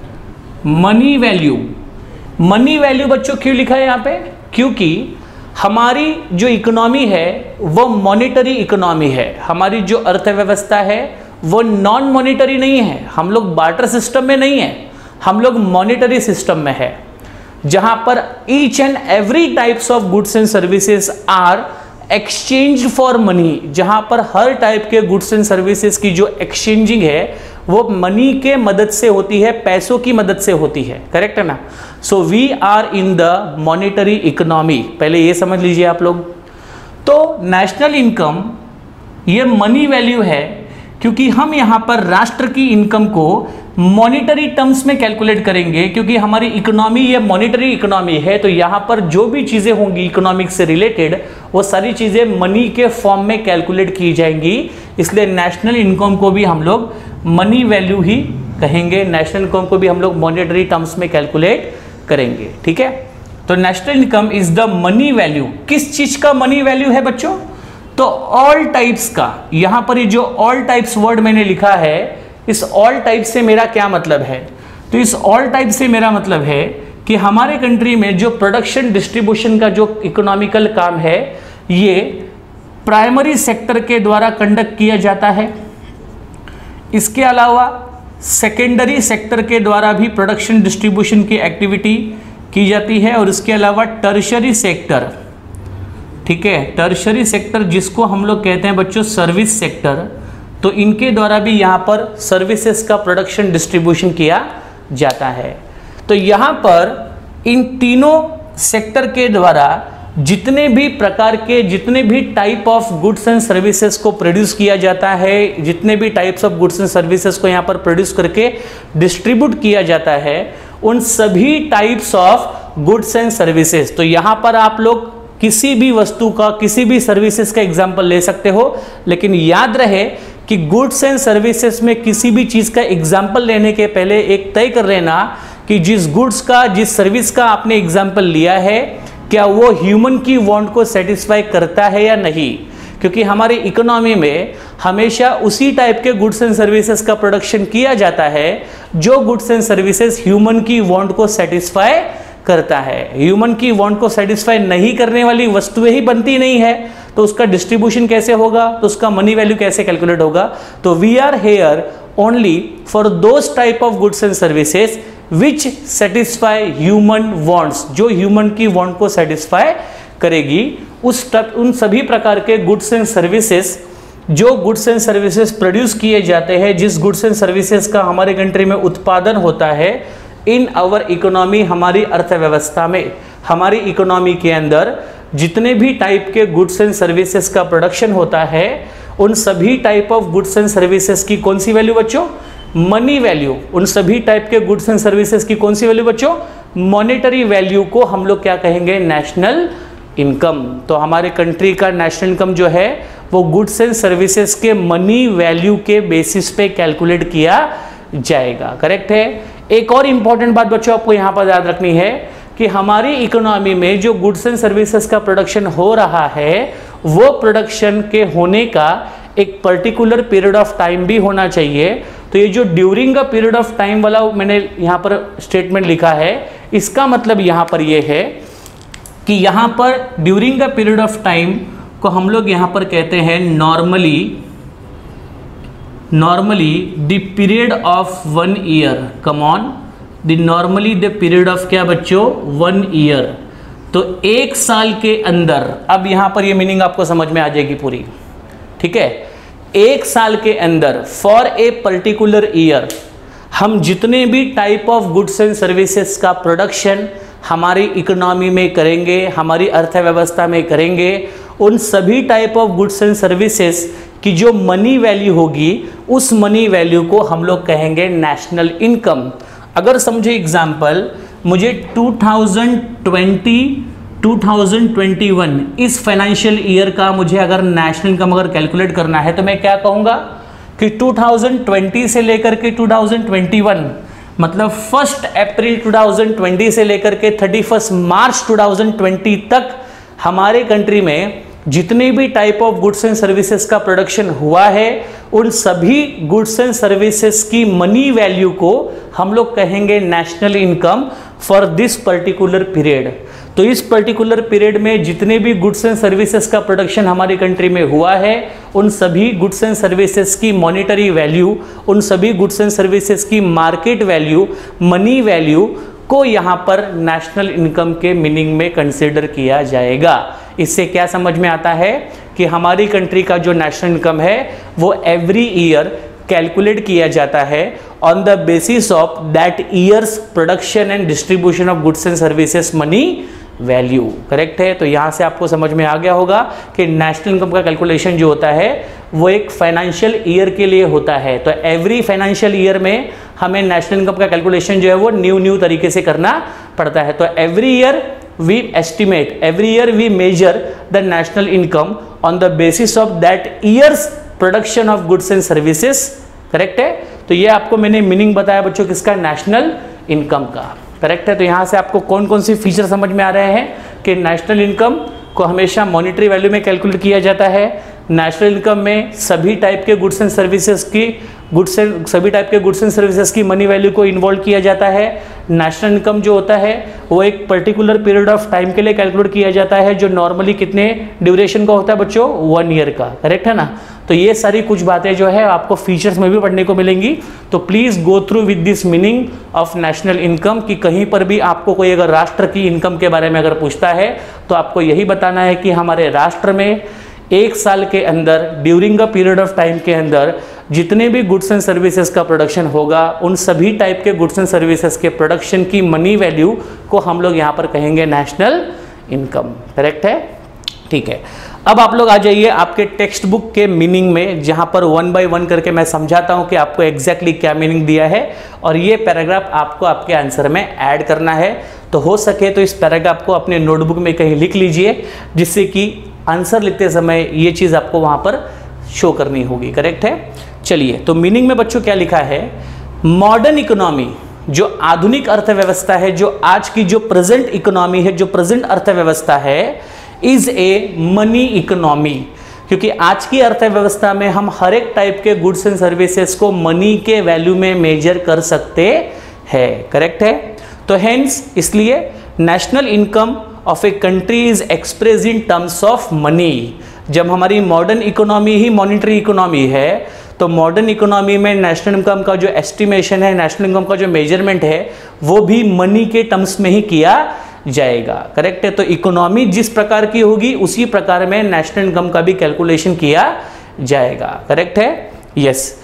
S1: Money value, money value बच्चों क्यों लिखा है यहाँ पे? क्योंकि हमारी जो इकोनॉमी है वो मॉनेटरी इकोनॉमी है। हमारी जो अर्थव्यवस्था है वो नॉन मॉनेटरी नहीं है, हम लोग बार्टर सिस्टम में नहीं है, हम लोग मॉनेटरी सिस्टम में है, जहां पर each and every types of goods and services are exchange for money. जहां पर हर टाइप के गुड्स एंड सर्विसेज की जो एक्सचेंजिंग है वो मनी के मदद से होती है, पैसों की मदद से होती है। करेक्ट है ना। So we are in the monetary economy, पहले ये समझ लीजिए आप लोग। तो नेशनल इनकम ये मनी वैल्यू है क्योंकि हम यहां पर राष्ट्र की इनकम को मॉनेटरी टर्म्स में कैलकुलेट करेंगे, क्योंकि हमारी इकोनॉमी ये मॉनेटरी इकोनॉमी है। तो यहां पर जो भी चीजें होंगी इकोनॉमिक्स से रिलेटेड वो सारी चीजें मनी के फॉर्म में कैलकुलेट की जाएंगी, इसलिए नेशनल इनकम को भी हम लोग मनी वैल्यू ही कहेंगे, नेशनल इनकम को भी हम लोग मॉनेटरी टर्म्स में कैलकुलेट करेंगे। ठीक है। तो national income is the money value. किस चीज का मनी वैल्यू है बच्चों? तो ऑल टाइप्स का। यहां पर ये जो ऑल टाइप्स वर्ड मैंने लिखा है, इस ऑल टाइप से मेरा क्या मतलब है? तो इस ऑल टाइप से मेरा मतलब है कि हमारे कंट्री में जो प्रोडक्शन डिस्ट्रीब्यूशन का जो इकोनॉमिकल काम है ये प्राइमरी सेक्टर के द्वारा कंडक्ट किया जाता है। इसके अलावा सेकेंडरी सेक्टर के द्वारा भी प्रोडक्शन डिस्ट्रीब्यूशन की एक्टिविटी की जाती है। और इसके अलावा टर्शरी सेक्टर, ठीक है, टर्शरी सेक्टर जिसको हम लोग कहते हैं बच्चों सर्विस सेक्टर, तो इनके द्वारा भी यहाँ पर सर्विसेज का प्रोडक्शन डिस्ट्रीब्यूशन किया जाता है। तो यहाँ पर इन तीनों सेक्टर के द्वारा जितने भी प्रकार के, जितने भी type of goods and services को प्रोड्यूस किया जाता है, जितने भी types of goods and services को यहाँ पर प्रोड्यूस करके डिस्ट्रीब्यूट किया जाता है, उन सभी types of goods and services, तो यहाँ पर आप लोग किसी भी वस्तु का, किसी भी सर्विसेज का एग्जाम्पल ले सकते हो, लेकिन याद रहे कि गुड्स एंड सर्विसेज में किसी भी चीज का एग्जाम्पल लेने के पहले एक तय कर लेना कि जिस गुड्स का, जिस सर्विस का आपने एग्जाम्पल लिया है, क्या वो ह्यूमन की वांट को सेटिस्फाई करता है या नहीं। क्योंकि हमारी इकोनॉमी में हमेशा उसी टाइप के गुड्स एंड सर्विसेज का प्रोडक्शन किया जाता है जो गुड्स एंड सर्विसेज ह्यूमन की वांट को सेटिस्फाई करता है। ह्यूमन की वांट को सेटिस्फाई नहीं करने वाली वस्तुएं ही बनती नहीं है, तो उसका डिस्ट्रीब्यूशन कैसे होगा, तो उसका मनी वैल्यू कैसे कैलकुलेट होगा। तो we are here only for those type of goods and services which satisfy human wants, जो ह्यूमन की वांट को सेटिस्फाई करेगी, उन सभी प्रकार के गुड्स एंड सर्विसेज, जो गुड्स एंड सर्विसेज प्रोड्यूस किए जाते हैं, जिस गुड्स एंड सर्विसेज का हमारे कंट्री में उत्पादन होता है इन आवर इकोनॉमी, हमारी अर्थव्यवस्था में, हमारी इकोनॉमी के अंदर जितने भी टाइप के गुड्स एंड सर्विसेज का प्रोडक्शन होता है, उन सभी type of goods and services की कौन सी वैल्यू बच्चों, मनी वैल्यू। उन सभी टाइप के गुड्स एंड सर्विसेज की कौन सी वैल्यू बच्चों, मॉनेटरी वैल्यू को हम लोग क्या कहेंगे, नेशनल इनकम। तो हमारे कंट्री का नेशनल इनकम जो है वो गुड्स एंड सर्विसेज के मनी वैल्यू के बेसिस पे कैलकुलेट किया जाएगा। करेक्ट है। एक और इंपॉर्टेंट बात बच्चों आपको यहाँ पर याद रखनी है कि हमारी इकोनॉमी में जो गुड्स एंड सर्विसेज का प्रोडक्शन हो रहा है, वो प्रोडक्शन के होने का एक पर्टिकुलर पीरियड ऑफ टाइम भी होना चाहिए। तो ये जो during a period of time वाला मैंने यहाँ पर स्टेटमेंट लिखा है, इसका मतलब यहाँ पर ये है कि यहाँ पर during a period of time को हम लोग यहाँ पर कहते हैं normally the period of 1 year. Come on, the normally the period of क्या बच्चों, 1 ईयर। तो एक साल के अंदर, अब यहाँ पर ये मीनिंग आपको समझ में आ जाएगी पूरी, ठीक है। एक साल के अंदर फॉर ए पर्टिकुलर ईयर हम जितने भी type of goods and services का प्रोडक्शन हमारी इकोनॉमी में करेंगे, हमारी अर्थव्यवस्था में करेंगे, उन सभी type of goods and services की जो मनी वैल्यू होगी, उस मनी वैल्यू को हम लोग कहेंगे नेशनल इनकम। अगर समझे एग्जाम्पल, मुझे 2020-2021 इस फाइनेंशियल ईयर का मुझे अगर नेशनल इनकम अगर कैलकुलेट करना है, तो मैं क्या कहूँगा कि 2020 से लेकर के 2021 मतलब 1 अप्रैल 2020 से लेकर के 31 मार्च 2020 तक हमारे कंट्री में जितने भी type of goods and services का प्रोडक्शन हुआ है, उन सभी गुड्स एंड सर्विसेज की मनी वैल्यू को हम लोग कहेंगे national income for this particular period. तो इस पर्टिकुलर पीरियड में जितने भी गुड्स एंड सर्विसेज का प्रोडक्शन हमारी कंट्री में हुआ है, उन सभी गुड्स एंड सर्विसेज की मॉनेटरी वैल्यू, उन सभी गुड्स एंड सर्विसेज की मार्केट वैल्यू, मनी वैल्यू को यहाँ पर नेशनल इनकम के मीनिंग में कंसिडर किया जाएगा। इससे क्या समझ में आता है कि हमारी कंट्री का जो नेशनल इनकम है वो एवरी ईयर कैलकुलेट किया जाता है on the basis of that year's production and distribution of goods and services money value. Correct है। तो यहाँ से आपको समझ में आ गया होगा कि नेशनल इनकम का कैलकुलेशन जो होता है वो एक फाइनेंशियल ईयर के लिए होता है। तो एवरी फाइनेंशियल ईयर में हमें नेशनल इनकम का कैलकुलेशन जो है वो न्यू तरीके से करना पड़ता है। तो every year we estimate, every year we measure the national income on the basis of that year's production of goods and services। Correct है। तो ये आपको मैंने मीनिंग बताया बच्चों किसका, नेशनल इनकम का। करेक्ट है। तो यहाँ से आपको कौन कौन सी फीचर समझ में आ रहे हैं कि नेशनल इनकम को हमेशा मॉनेटरी वैल्यू में कैलकुलेट किया जाता है। नेशनल इनकम में सभी टाइप के गुड्स एंड सर्विसेज की सभी टाइप के गुड्स एंड सर्विसेज की मनी वैल्यू को इन्वॉल्व किया जाता है। नेशनल इनकम जो होता है वो एक पर्टिकुलर पीरियड ऑफ टाइम के लिए कैलकुलेट किया जाता है, जो नॉर्मली कितने ड्यूरेशन का होता है बच्चों, 1 ईयर का, करेक्ट है ना। तो ये सारी कुछ बातें जो है आपको फीचर्स में भी पढ़ने को मिलेंगी। तो please go through with this meaning of national income, कि कहीं पर भी आपको कोई अगर राष्ट्र की इनकम के बारे में अगर पूछता है तो आपको यही बताना है कि हमारे राष्ट्र में एक साल के अंदर during a period of time के अंदर जितने भी गुड्स एंड सर्विसेज का प्रोडक्शन होगा, उन सभी टाइप के गुड्स एंड सर्विसेज के प्रोडक्शन की मनी वैल्यू को हम लोग यहाँ पर कहेंगे नेशनल इनकम, करेक्ट है, ठीक है। अब आप लोग आ जाइए आपके टेक्स्ट बुक के मीनिंग में, जहाँ पर 1 बाय 1 करके मैं समझाता हूँ कि आपको एग्जैक्टली क्या मीनिंग दिया है, और ये पैराग्राफ आपको आपके आंसर में ऐड करना है। तो हो सके तो इस पैराग्राफ को अपने नोटबुक में कहीं लिख लीजिए, जिससे कि आंसर लिखते समय ये चीज़ आपको वहाँ पर शो करनी होगी, करेक्ट है। चलिए, तो मीनिंग में बच्चों क्या लिखा है, मॉडर्न इकोनॉमी, जो आधुनिक अर्थव्यवस्था है, जो आज की जो प्रेजेंट इकोनॉमी है, जो प्रेजेंट अर्थव्यवस्था है, इज ए मनी इकोनॉमी, क्योंकि आज की अर्थव्यवस्था में हम हर एक टाइप के गुड्स एंड सर्विसेज को मनी के वैल्यू में मेजर कर सकते हैं, करेक्ट है। तो हेंस इसलिए national income of a country is express in terms of money. जब हमारी मॉडर्न इकोनॉमी ही मॉनिटरी इकोनॉमी है, तो मॉडर्न इकोनॉमी में नेशनल इनकम का जो एस्टिमेशन है, नेशनल इनकम का जो मेजरमेंट है, वो भी मनी के टर्म्स में ही किया जाएगा, करेक्ट है। तो इकोनॉमी जिस प्रकार की होगी उसी प्रकार में नेशनल इनकम का भी कैलकुलेशन किया जाएगा, करेक्ट है, yes.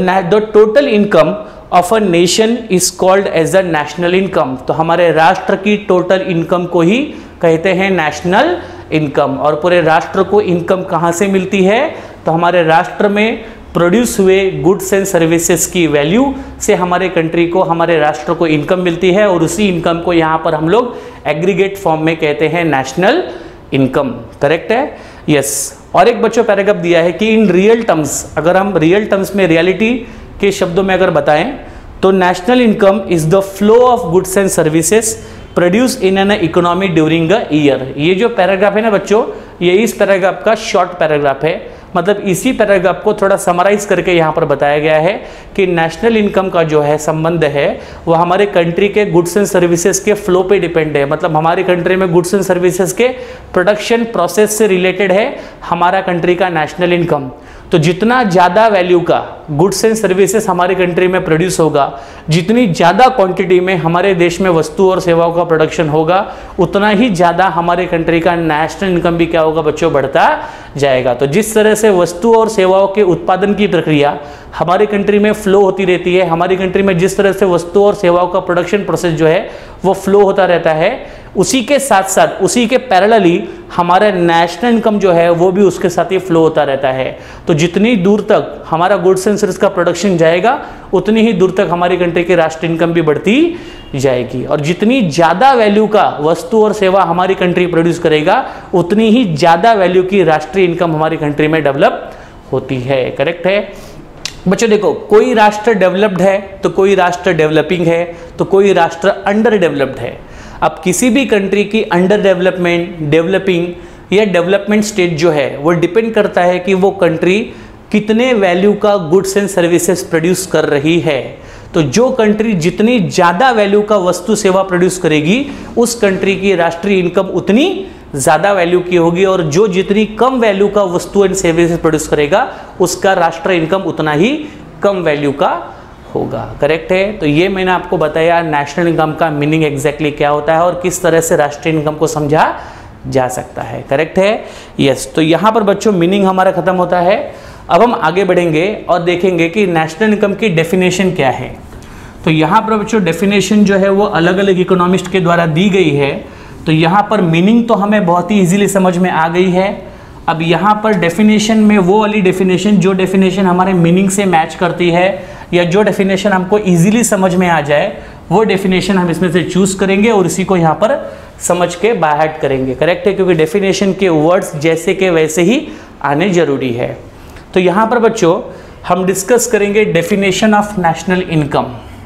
S1: The total income of a nation is called as the national income. तो हमारे राष्ट्र की टोटल इनकम को ही कहते हैं नेशनल इनकम। और पूरे राष्ट्र को इनकम कहाँ से मिलती है, तो हमारे राष्ट्र में प्रोड्यूस हुए गुड्स एंड सर्विसेज की वैल्यू से हमारे कंट्री को, हमारे राष्ट्र को इनकम मिलती है, और उसी इनकम को यहाँ पर हम लोग एग्रीगेट फॉर्म में कहते हैं नेशनल इनकम, करेक्ट है, यस। और एक बच्चों पैराग्राफ दिया है कि इन रियल टर्म्स, अगर हम रियल टर्म्स में रियलिटी के शब्दों में अगर बताएं, तो national income is the flow of goods and services produce in an economy during a year. ये जो पैराग्राफ है ना बच्चों, ये इस पैराग्राफ का शॉर्ट पैराग्राफ है, मतलब इसी पैराग्राफ को थोड़ा समराइज करके यहाँ पर बताया गया है कि नेशनल इनकम का जो है संबंध है वो हमारे कंट्री के गुड्स एंड सर्विसेज के फ्लो पे डिपेंड है। मतलब हमारी कंट्री में गुड्स एंड सर्विसेज के प्रोडक्शन प्रोसेस से रिलेटेड है हमारा कंट्री का नेशनल इनकम। तो जितना ज़्यादा वैल्यू का गुड्स एंड सर्विसेज हमारे कंट्री में प्रोड्यूस होगा, जितनी ज़्यादा क्वांटिटी में हमारे देश में वस्तु और सेवाओं का प्रोडक्शन होगा, उतना ही ज़्यादा हमारे कंट्री का नेशनल इनकम भी क्या होगा बच्चों, बढ़ता जाएगा। तो जिस तरह से वस्तु और सेवाओं के उत्पादन की प्रक्रिया हमारी कंट्री में फ्लो होती रहती है, हमारी कंट्री में जिस तरह से वस्तु और सेवाओं का प्रोडक्शन प्रोसेस जो है वो फ्लो होता रहता है, उसी के साथ साथ, उसी के पैरेलली हमारा नेशनल इनकम जो है वो भी उसके साथ ही फ्लो होता रहता है। तो जितनी दूर तक हमारा गुड्स एंड सर्विस का प्रोडक्शन जाएगा, उतनी ही दूर तक हमारी कंट्री की राष्ट्रीय इनकम भी बढ़ती जाएगी। और जितनी ज़्यादा वैल्यू का वस्तु और सेवा हमारी कंट्री प्रोड्यूस करेगा, उतनी ही ज़्यादा वैल्यू की राष्ट्रीय इनकम हमारी कंट्री में डेवलप होती है, करेक्ट है। बच्चों देखो, कोई राष्ट्र डेवलप्ड है तो कोई राष्ट्र डेवलपिंग है, तो कोई राष्ट्र अंडर डेवलप्ड है। अब किसी भी कंट्री की अंडर डेवलपमेंट, डेवलपिंग या डेवलपमेंट स्टेज जो है वो डिपेंड करता है कि वो कंट्री कितने वैल्यू का गुड्स एंड सर्विसेज प्रोड्यूस कर रही है। तो जो कंट्री जितनी ज़्यादा वैल्यू का वस्तु सेवा प्रोड्यूस करेगी, उस कंट्री की राष्ट्रीय इनकम उतनी ज़्यादा वैल्यू की होगी, और जो जितनी कम वैल्यू का वस्तु एंड सर्विसेज प्रोड्यूस करेगा, उसका राष्ट्रीय इनकम उतना ही कम वैल्यू का होगा, करेक्ट है। तो ये मैंने आपको बताया नेशनल इनकम का मीनिंग एग्जैक्टली क्या होता है और किस तरह से राष्ट्रीय इनकम को समझा जा सकता है, करेक्ट है, यस। तो यहाँ पर बच्चों मीनिंग हमारा खत्म होता है। अब हम आगे बढ़ेंगे और देखेंगे कि नेशनल इनकम की डेफिनेशन क्या है। तो यहाँ पर बच्चों डेफिनेशन जो है वो अलग अलग इकोनॉमिस्ट के द्वारा दी गई है। तो यहाँ पर मीनिंग तो हमें बहुत ही इजीली समझ में आ गई है। अब यहाँ पर डेफिनेशन में वो वाली डेफिनेशन, जो डेफिनेशन हमारे मीनिंग से मैच करती है या जो डेफिनेशन हमको इजीली समझ में आ जाए, वो डेफिनेशन हम इसमें से चूज करेंगे और इसी को यहाँ पर समझ के बाहर करेंगे, करेक्ट है, क्योंकि डेफिनेशन के वर्ड्स जैसे के वैसे ही आने जरूरी है। तो यहाँ पर बच्चों हम डिस्कस करेंगे definition of national income.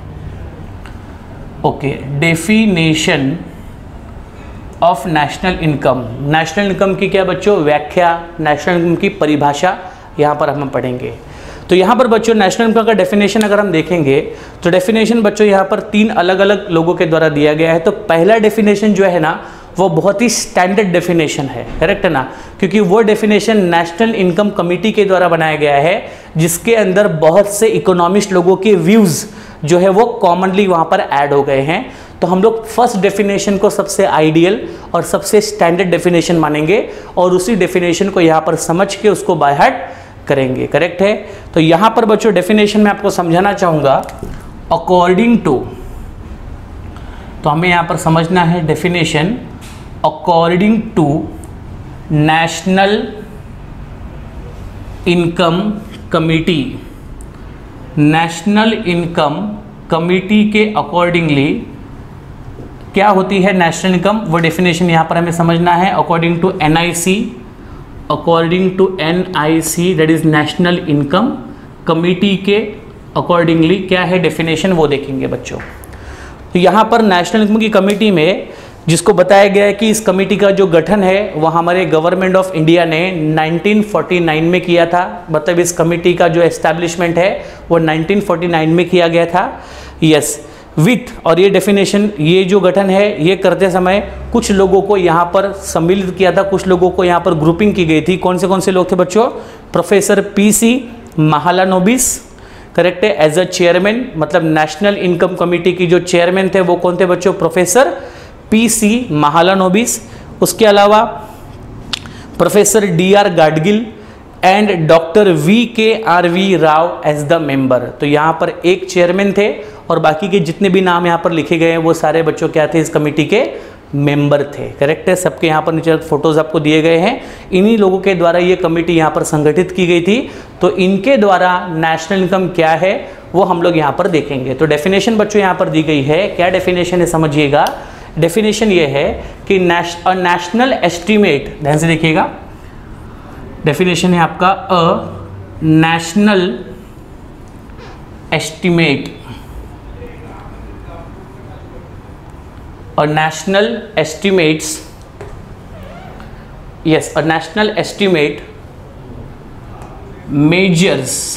S1: Okay, definition of national income. National income की क्या बच्चों व्याख्या, नेशनल इनकम की परिभाषा यहाँ पर हम पढ़ेंगे। तो यहाँ पर बच्चों नेशनल इनकम का डेफिनेशन अगर हम देखेंगे तो डेफिनेशन बच्चों यहाँ पर 3 अलग अलग लोगों के द्वारा दिया गया है। तो पहला डेफिनेशन जो है ना वो बहुत ही स्टैंडर्ड डेफिनेशन है, करेक्ट है ना, क्योंकि वो डेफिनेशन नेशनल इनकम कमेटी के द्वारा बनाया गया है, जिसके अंदर बहुत से इकोनॉमिस्ट लोगों के व्यूज़ जो है वो कॉमनली वहाँ पर ऐड हो गए हैं। तो हम लोग फर्स्ट डेफिनेशन को सबसे आइडियल और सबसे स्टैंडर्ड डेफिनेशन मानेंगे और उसी डेफिनेशन को यहाँ पर समझ के उसको बाय हार्ट करेंगे, करेक्ट है। तो यहाँ पर बच्चों डेफिनेशन में आपको समझाना चाहूँगा अकॉर्डिंग टू, तो हमें यहाँ पर समझना है definition according to national income committee, national income committee के अकॉर्डिंगली क्या होती है नेशनल इनकम, वो डेफिनेशन यहाँ पर हमें समझना है। According to NIC, according to NIC that is national income committee के अकॉर्डिंगली क्या है डेफिनेशन वो देखेंगे बच्चों। तो यहाँ पर नेशनल इनकम की कमेटी में जिसको बताया गया है कि इस कमेटी का जो गठन है वो हमारे गवर्नमेंट ऑफ इंडिया ने 1949 में किया था, मतलब इस कमेटी का जो एस्टैब्लिशमेंट है वो 1949 में किया गया था। यस विथ, और ये डेफिनेशन, ये जो गठन है ये करते समय कुछ लोगों को यहाँ पर सम्मिलित किया था, कुछ लोगों को यहाँ पर ग्रुपिंग की गई थी। कौन से लोग थे बच्चों? प्रोफेसर पीसी महालानोबिस, करेक्ट है, एज अ चेयरमैन, मतलब नेशनल इनकम कमेटी की जो चेयरमैन थे वो कौन थे बच्चों? Professor PC Mahalanobis. उसके अलावा professor DR Gadgil and doctor VKRV Rao as the member. तो यहाँ पर एक चेयरमैन थे और बाकी के जितने भी नाम यहाँ पर लिखे गए हैं वो सारे बच्चों क्या थे? इस कमेटी के मेंबर थे, करेक्ट है। सबके यहाँ पर नीचे फोटोज आपको दिए गए हैं। इन्हीं लोगों के द्वारा ये कमेटी यहाँ पर संगठित की गई थी। तो इनके द्वारा नेशनल इनकम क्या है वो हम लोग यहाँ पर देखेंगे। तो डेफिनेशन बच्चों यहाँ पर दी गई है। क्या डेफिनेशन है समझिएगा। डेफिनेशन ये है कि नेशनल एस्टीमेट, ध्यान से देखिएगा, डेफिनेशन है आपका अ नेशनल एस्टीमेट, और नेशनल एस्टीमेट्स, यस, और नेशनल एस्टीमेट मेजर्स,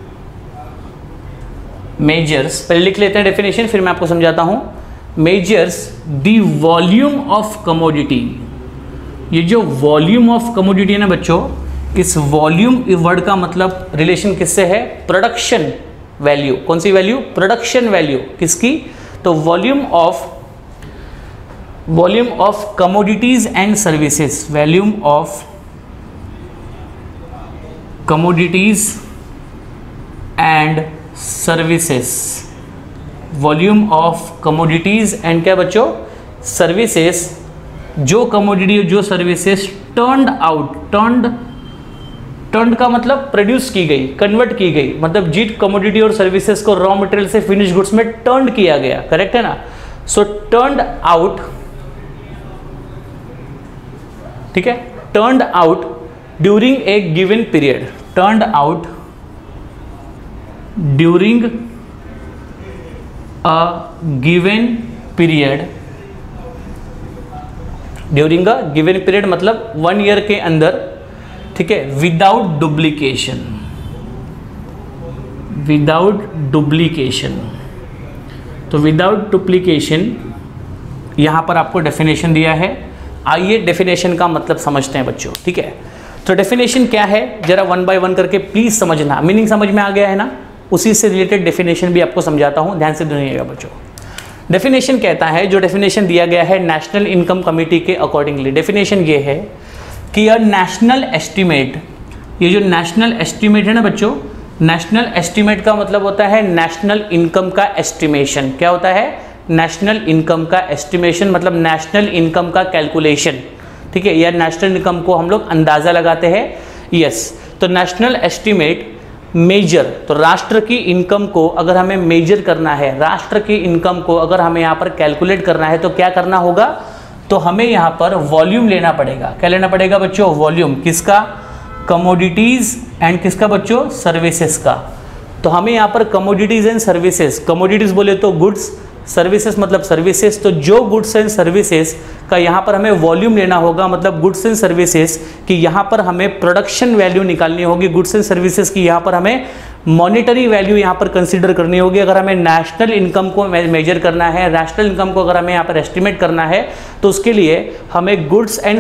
S1: पहले लिख लेते हैं डेफिनेशन फिर मैं आपको समझाता हूं। Measures the volume of commodity, ये जो वॉल्यूम ऑफ कमोडिटी है ना बच्चों, इस वॉल्यूम वर्ड का मतलब रिलेशन किससे है? Production value. कौन सी वैल्यू? Production value. किसकी? तो volume of commodities and services, volume of commodities and services, volume of commodities and क्या बच्चों? सर्विसेज। जो कमोडिटी जो सर्विसेज टर्न्ड आउट, टर्न्ड का मतलब प्रोड्यूस की गई, कन्वर्ट की गई, मतलब जिस कमोडिटी और सर्विसेज को रॉ मटेरियल से फिनिश गुड्स में टर्न किया गया, करेक्ट है ना। सो टर्न्ड आउट, ठीक है, turned out during a given period, turned out during a given period, during a given period मतलब 1 ईयर के अंदर, ठीक है, विदाउट डुप्लीकेशन, विदाउट डुप्लीकेशन। तो विदाउट डुप्लीकेशन यहां पर आपको डेफिनेशन दिया है। आइए डेफिनेशन का मतलब समझते हैं बच्चों, ठीक है। तो डेफिनेशन क्या है जरा 1 बाय 1 करके प्लीज समझना। मीनिंग समझ में आ गया है ना? उसी से रिलेटेड डेफिनेशन भी आपको समझाता हूं, ध्यान से सुनिएगा बच्चों। डेफिनेशन कहता है, जो डेफिनेशन दिया गया है नेशनल इनकम कमेटी के अकॉर्डिंगली, डेफिनेशन ये है कि यह नेशनल एस्टीमेट, ये जो नेशनल एस्टीमेट है ना बच्चों, नेशनल एस्टीमेट का मतलब होता है नेशनल इनकम का एस्टिमेशन। क्या होता है? नेशनल इनकम का एस्टिमेशन, मतलब नेशनल इनकम का कैलकुलेशन, ठीक है, या नेशनल इनकम को हम लोग अंदाज़ा लगाते हैं। यस, तो नेशनल एस्टीमेट मेजर, तो राष्ट्र की इनकम को अगर हमें मेजर करना है, राष्ट्र की इनकम को अगर हमें यहाँ पर कैलकुलेट करना है तो क्या करना होगा? तो हमें यहाँ पर वॉल्यूम लेना पड़ेगा। क्या लेना पड़ेगा बच्चों? वॉल्यूम। किसका? कमोडिटीज एंड किसका बच्चों? सर्विसेज का। तो हमें यहाँ पर कमोडिटीज एंड सर्विसेज, कमोडिटीज बोले तो गुड्स, सर्विसेज मतलब सर्विसेज, तो जो गुड्स एंड सर्विसेज का यहाँ पर हमें वॉल्यूम लेना होगा, मतलब गुड्स एंड सर्विसेज की यहाँ पर हमें प्रोडक्शन वैल्यू निकालनी होगी, गुड्स एंड सर्विसेज की यहाँ पर हमें मॉनिटरी वैल्यू यहाँ पर कंसीडर करनी होगी। अगर हमें नेशनल इनकम को मेजर करना है, नेशनल इनकम को अगर हमें यहाँ पर एस्टिमेट करना है, तो उसके लिए हमें गुड्स एंड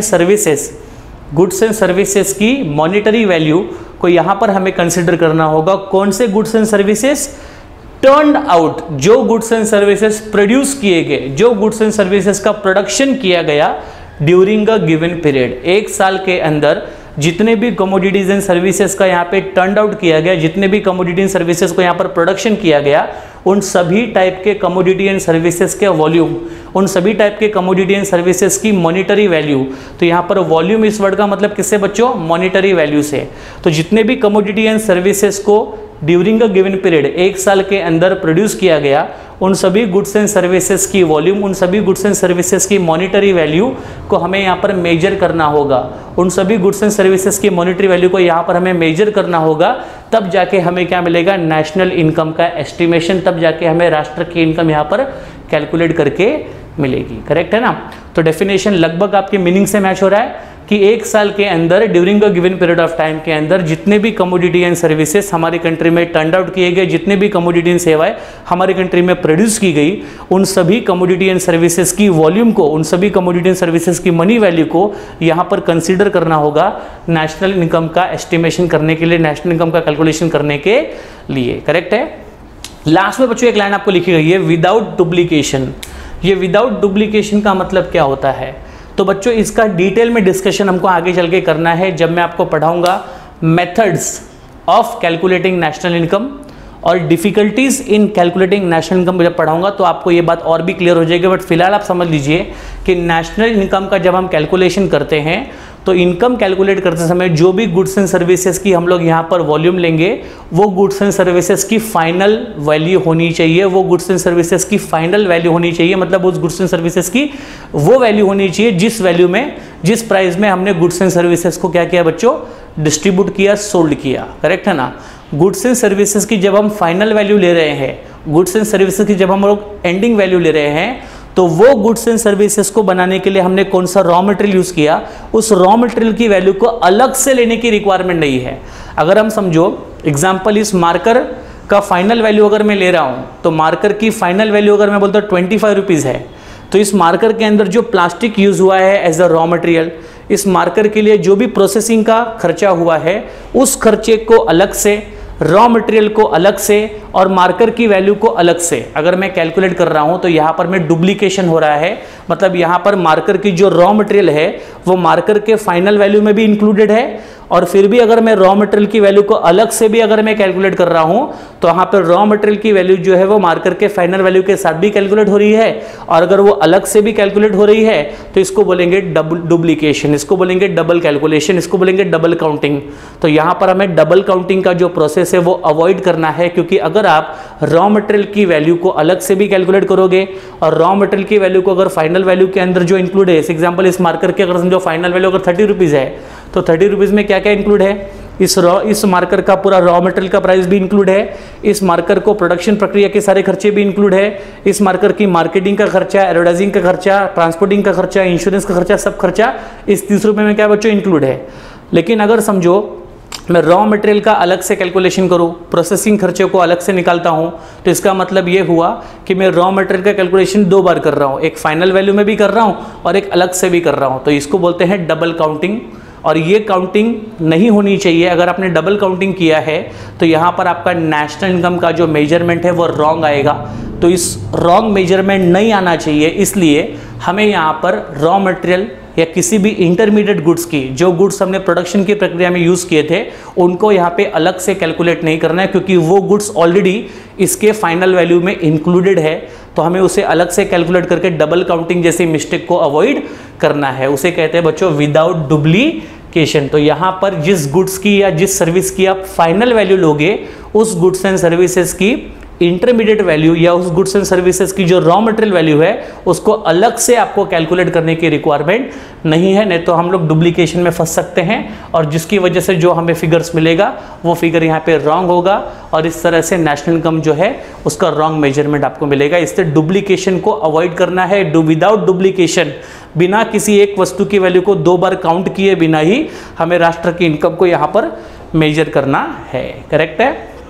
S1: सर्विसेज की मॉनिटरी वैल्यू को यहाँ पर हमें कंसीडर करना होगा। कौन से goods and services? Turned out, जो गुड्स एंड सर्विसेज प्रोड्यूस किए गए, जो गुड्स एंड सर्विसेज का प्रोडक्शन किया गया ड्यूरिंग अ गिवन पीरियड, एक साल के अंदर जितने भी कमोडिटीज एंड सर्विसेज का यहाँ पे टर्न आउट किया गया, जितने भी कमोडिटी एंड सर्विसेज को यहाँ पर प्रोडक्शन किया गया, उन सभी टाइप के कमोडिटी एंड सर्विसेज के वॉल्यूम, उन सभी टाइप के कमोडिटी एंड सर्विसेज की मॉनिटरी वैल्यू। तो यहाँ पर वॉल्यूम इस वर्ड का मतलब किससे बच्चों? मॉनिटरी वैल्यू से। तो जितने भी कमोडिटी एंड सर्विसेज को ड्यूरिंग अ गिवन पीरियड, एक साल के अंदर प्रोड्यूस किया गया, उन सभी गुड्स एंड सर्विसेज की वॉल्यूम, उन सभी गुड्स एंड सर्विसेज की मॉनिटरी वैल्यू को हमें यहाँ पर मेजर करना होगा। उन सभी गुड्स एंड सर्विसेज की मॉनिटरी वैल्यू को यहाँ पर हमें मेजर करना होगा, तब जाके हमें क्या मिलेगा? नेशनल इनकम का एस्टिमेशन, तब जाके हमें राष्ट्र की इनकम यहाँ पर कैलकुलेट करके मिलेगी। करेक्ट है ना? तो डेफिनेशन लगभग आपके मीनिंग से मैच हो रहा है कि एक साल के अंदर during a given period of time के अंदर जितने भी कमोडिटी एंड सर्विसेज हमारी कंट्री में टर्न आउट किए गए, जितने भी कमोडिटी एंड सेवाएं हमारी कंट्री में प्रोड्यूस की गई, उन सभी कमोडिटी एंड सर्विसेज की वॉल्यूम को, उन सभी कमोडिटी एंड सर्विसेज की मनी वैल्यू को यहाँ पर कंसीडर करना होगा नेशनल इनकम का एस्टिमेशन करने के लिए, नेशनल इनकम का कैलकुलेशन करने के लिए। करेक्ट है? लास्ट में बच्चों एक लाइन आपको लिखी गई है, विदाउट डुप्लीकेशन। ये विदाउट डुप्लीकेशन का मतलब क्या होता है? तो बच्चों इसका डिटेल में डिस्कशन हमको आगे चल के करना है, जब मैं आपको पढ़ाऊंगा methods of calculating national income और difficulties in calculating national income जब पढ़ाऊंगा तो आपको ये बात और भी क्लियर हो जाएगी। बट फिलहाल आप समझ लीजिए कि नेशनल इनकम का जब हम कैलकुलेशन करते हैं तो इनकम कैलकुलेट करते समय जो भी गुड्स एंड सर्विसेज की हम लोग यहाँ पर वॉल्यूम लेंगे, वो गुड्स एंड सर्विसेज की फाइनल वैल्यू होनी चाहिए, वो गुड्स एंड सर्विसेज की फाइनल वैल्यू होनी चाहिए, मतलब उस गुड्स एंड सर्विसेज की वो वैल्यू होनी चाहिए जिस वैल्यू में, जिस प्राइस में हमने गुड्स एंड सर्विसेज को क्या किया बच्चों? डिस्ट्रीब्यूट किया, सोल्ड किया। करेक्ट है ना? गुड्स एंड सर्विसेज की जब हम फाइनल वैल्यू ले रहे हैं, गुड्स एंड सर्विसेज की जब हम लोग एंडिंग वैल्यू ले रहे हैं, तो वो गुड्स एंड सर्विसेज को बनाने के लिए हमने कौन सा रॉ मटेरियल यूज किया, उस रॉ मटेरियल की वैल्यू को अलग से लेने की रिक्वायरमेंट नहीं है। अगर हम समझो एग्जांपल, इस मार्कर का फाइनल वैल्यू अगर मैं ले रहा हूं, तो मार्कर की फाइनल वैल्यू अगर मैं बोलता हूं 25 रुपीज़ है, तो इस मार्कर के अंदर जो प्लास्टिक यूज हुआ है एज अ रॉ मटेरियल, इस मार्कर के लिए जो भी प्रोसेसिंग का खर्चा हुआ है, उस खर्चे को अलग से, रॉ मटेरियल को अलग से और मार्कर की वैल्यू को अलग से अगर मैं कैलकुलेट कर रहा हूं, तो यहां पर मैं डुप्लीकेशन हो रहा है। मतलब यहां पर मार्कर की जो रॉ मटेरियल है वो मार्कर के फाइनल वैल्यू में भी इंक्लूडेड है, और फिर भी अगर मैं रॉ मटेरियल की वैल्यू को अलग से भी अगर मैं कैलकुलेट कर रहा हूं, तो यहाँ पर रॉ मटेरियल की वैल्यू जो है वो मार्कर के फाइनल वैल्यू के साथ भी कैलकुलेट हो रही है, और अगर वो अलग से भी कैलकुलेट हो रही है तो इसको बोलेंगे डुप्लीकेशन, इसको बोलेंगे डबल कैलकुलेशन, इसको बोलेंगे डबल काउंटिंग। तो यहाँ पर हमें डबल काउंटिंग का जो प्रोसेस है वो अवॉइड करना है, क्योंकि अगर आप रॉ मटेरियल की वैल्यू को अलग से भी कैलकुलेट करोगे और रॉ मटेरियल की वैल्यू को अगर फाइनल वैल्यू के अंदर जो इंक्लूड है, एग्जाम्पल इस मार्कर के अगर समझो फाइनल वैल्यू अगर 30 रुपीज़ है, तो 30 रुपीज़ में क्या क्या इंक्लूड है? इस मार्कर का पूरा रॉ मटेरियल का प्राइस भी इंक्लूड है, इस मार्कर को प्रोडक्शन प्रक्रिया के सारे खर्चे भी इंक्लूड है, इस मार्कर की मार्केटिंग का खर्चा, एडवर्टाइजिंग का खर्चा, ट्रांसपोर्टिंग का खर्चा, इंश्योरेंस का खर्चा, सब खर्चा इस 30 रुपये में क्या बच्चों इंक्लूड है। लेकिन अगर समझो मैं रॉ मटेरियल का अलग से कैलकुलेशन करूं, प्रोसेसिंग खर्चे को अलग से निकालता हूं, तो इसका मतलब ये हुआ कि मैं रॉ मटेरियल का कैलकुलेशन दो बार कर रहा हूं, एक फाइनल वैल्यू में भी कर रहा हूं और एक अलग से भी कर रहा हूं। तो इसको बोलते हैं डबल काउंटिंग, और ये काउंटिंग नहीं होनी चाहिए। अगर आपने डबल काउंटिंग किया है तो यहाँ पर आपका नेशनल इनकम का जो मेजरमेंट है वो रॉन्ग आएगा। तो इस रॉन्ग मेजरमेंट नहीं आना चाहिए, इसलिए हमें यहाँ पर रॉ मटेरियल या किसी भी इंटरमीडिएट गुड्स की, जो गुड्स हमने प्रोडक्शन की प्रक्रिया में यूज़ किए थे, उनको यहाँ पे अलग से कैलकुलेट नहीं करना है, क्योंकि वो गुड्स ऑलरेडी इसके फाइनल वैल्यू में इंक्लूडेड है। तो हमें उसे अलग से कैलकुलेट करके डबल काउंटिंग जैसी मिस्टेक को अवॉइड करना है। उसे कहते हैं बच्चों विदाउट डुप्लीकेशन। तो यहाँ पर जिस गुड्स की या जिस सर्विस की आप फाइनल वैल्यू लोगे, उस गुड्स एंड सर्विसेज की इंटरमीडिएट वैल्यू या उस गुड्स एंड सर्विसेज की जो रॉ मटेरियल वैल्यू है उसको अलग से आपको कैलकुलेट करने की रिक्वायरमेंट नहीं है, नहीं तो हम लोग डुप्लीकेशन में फंस सकते हैं और जिसकी वजह से जो हमें फिगर्स मिलेगा वो फिगर यहाँ पे रॉन्ग होगा और इस तरह से नेशनल इनकम जो है उसका रॉन्ग मेजरमेंट आपको मिलेगा। इससे डुप्लीकेशन को अवॉइड करना है। विदाउट डुप्लीकेशन, बिना किसी एक वस्तु की वैल्यू को दो बार काउंट किए बिना ही हमें राष्ट्र की इनकम को यहाँ पर मेजर करना है। करेक्ट है।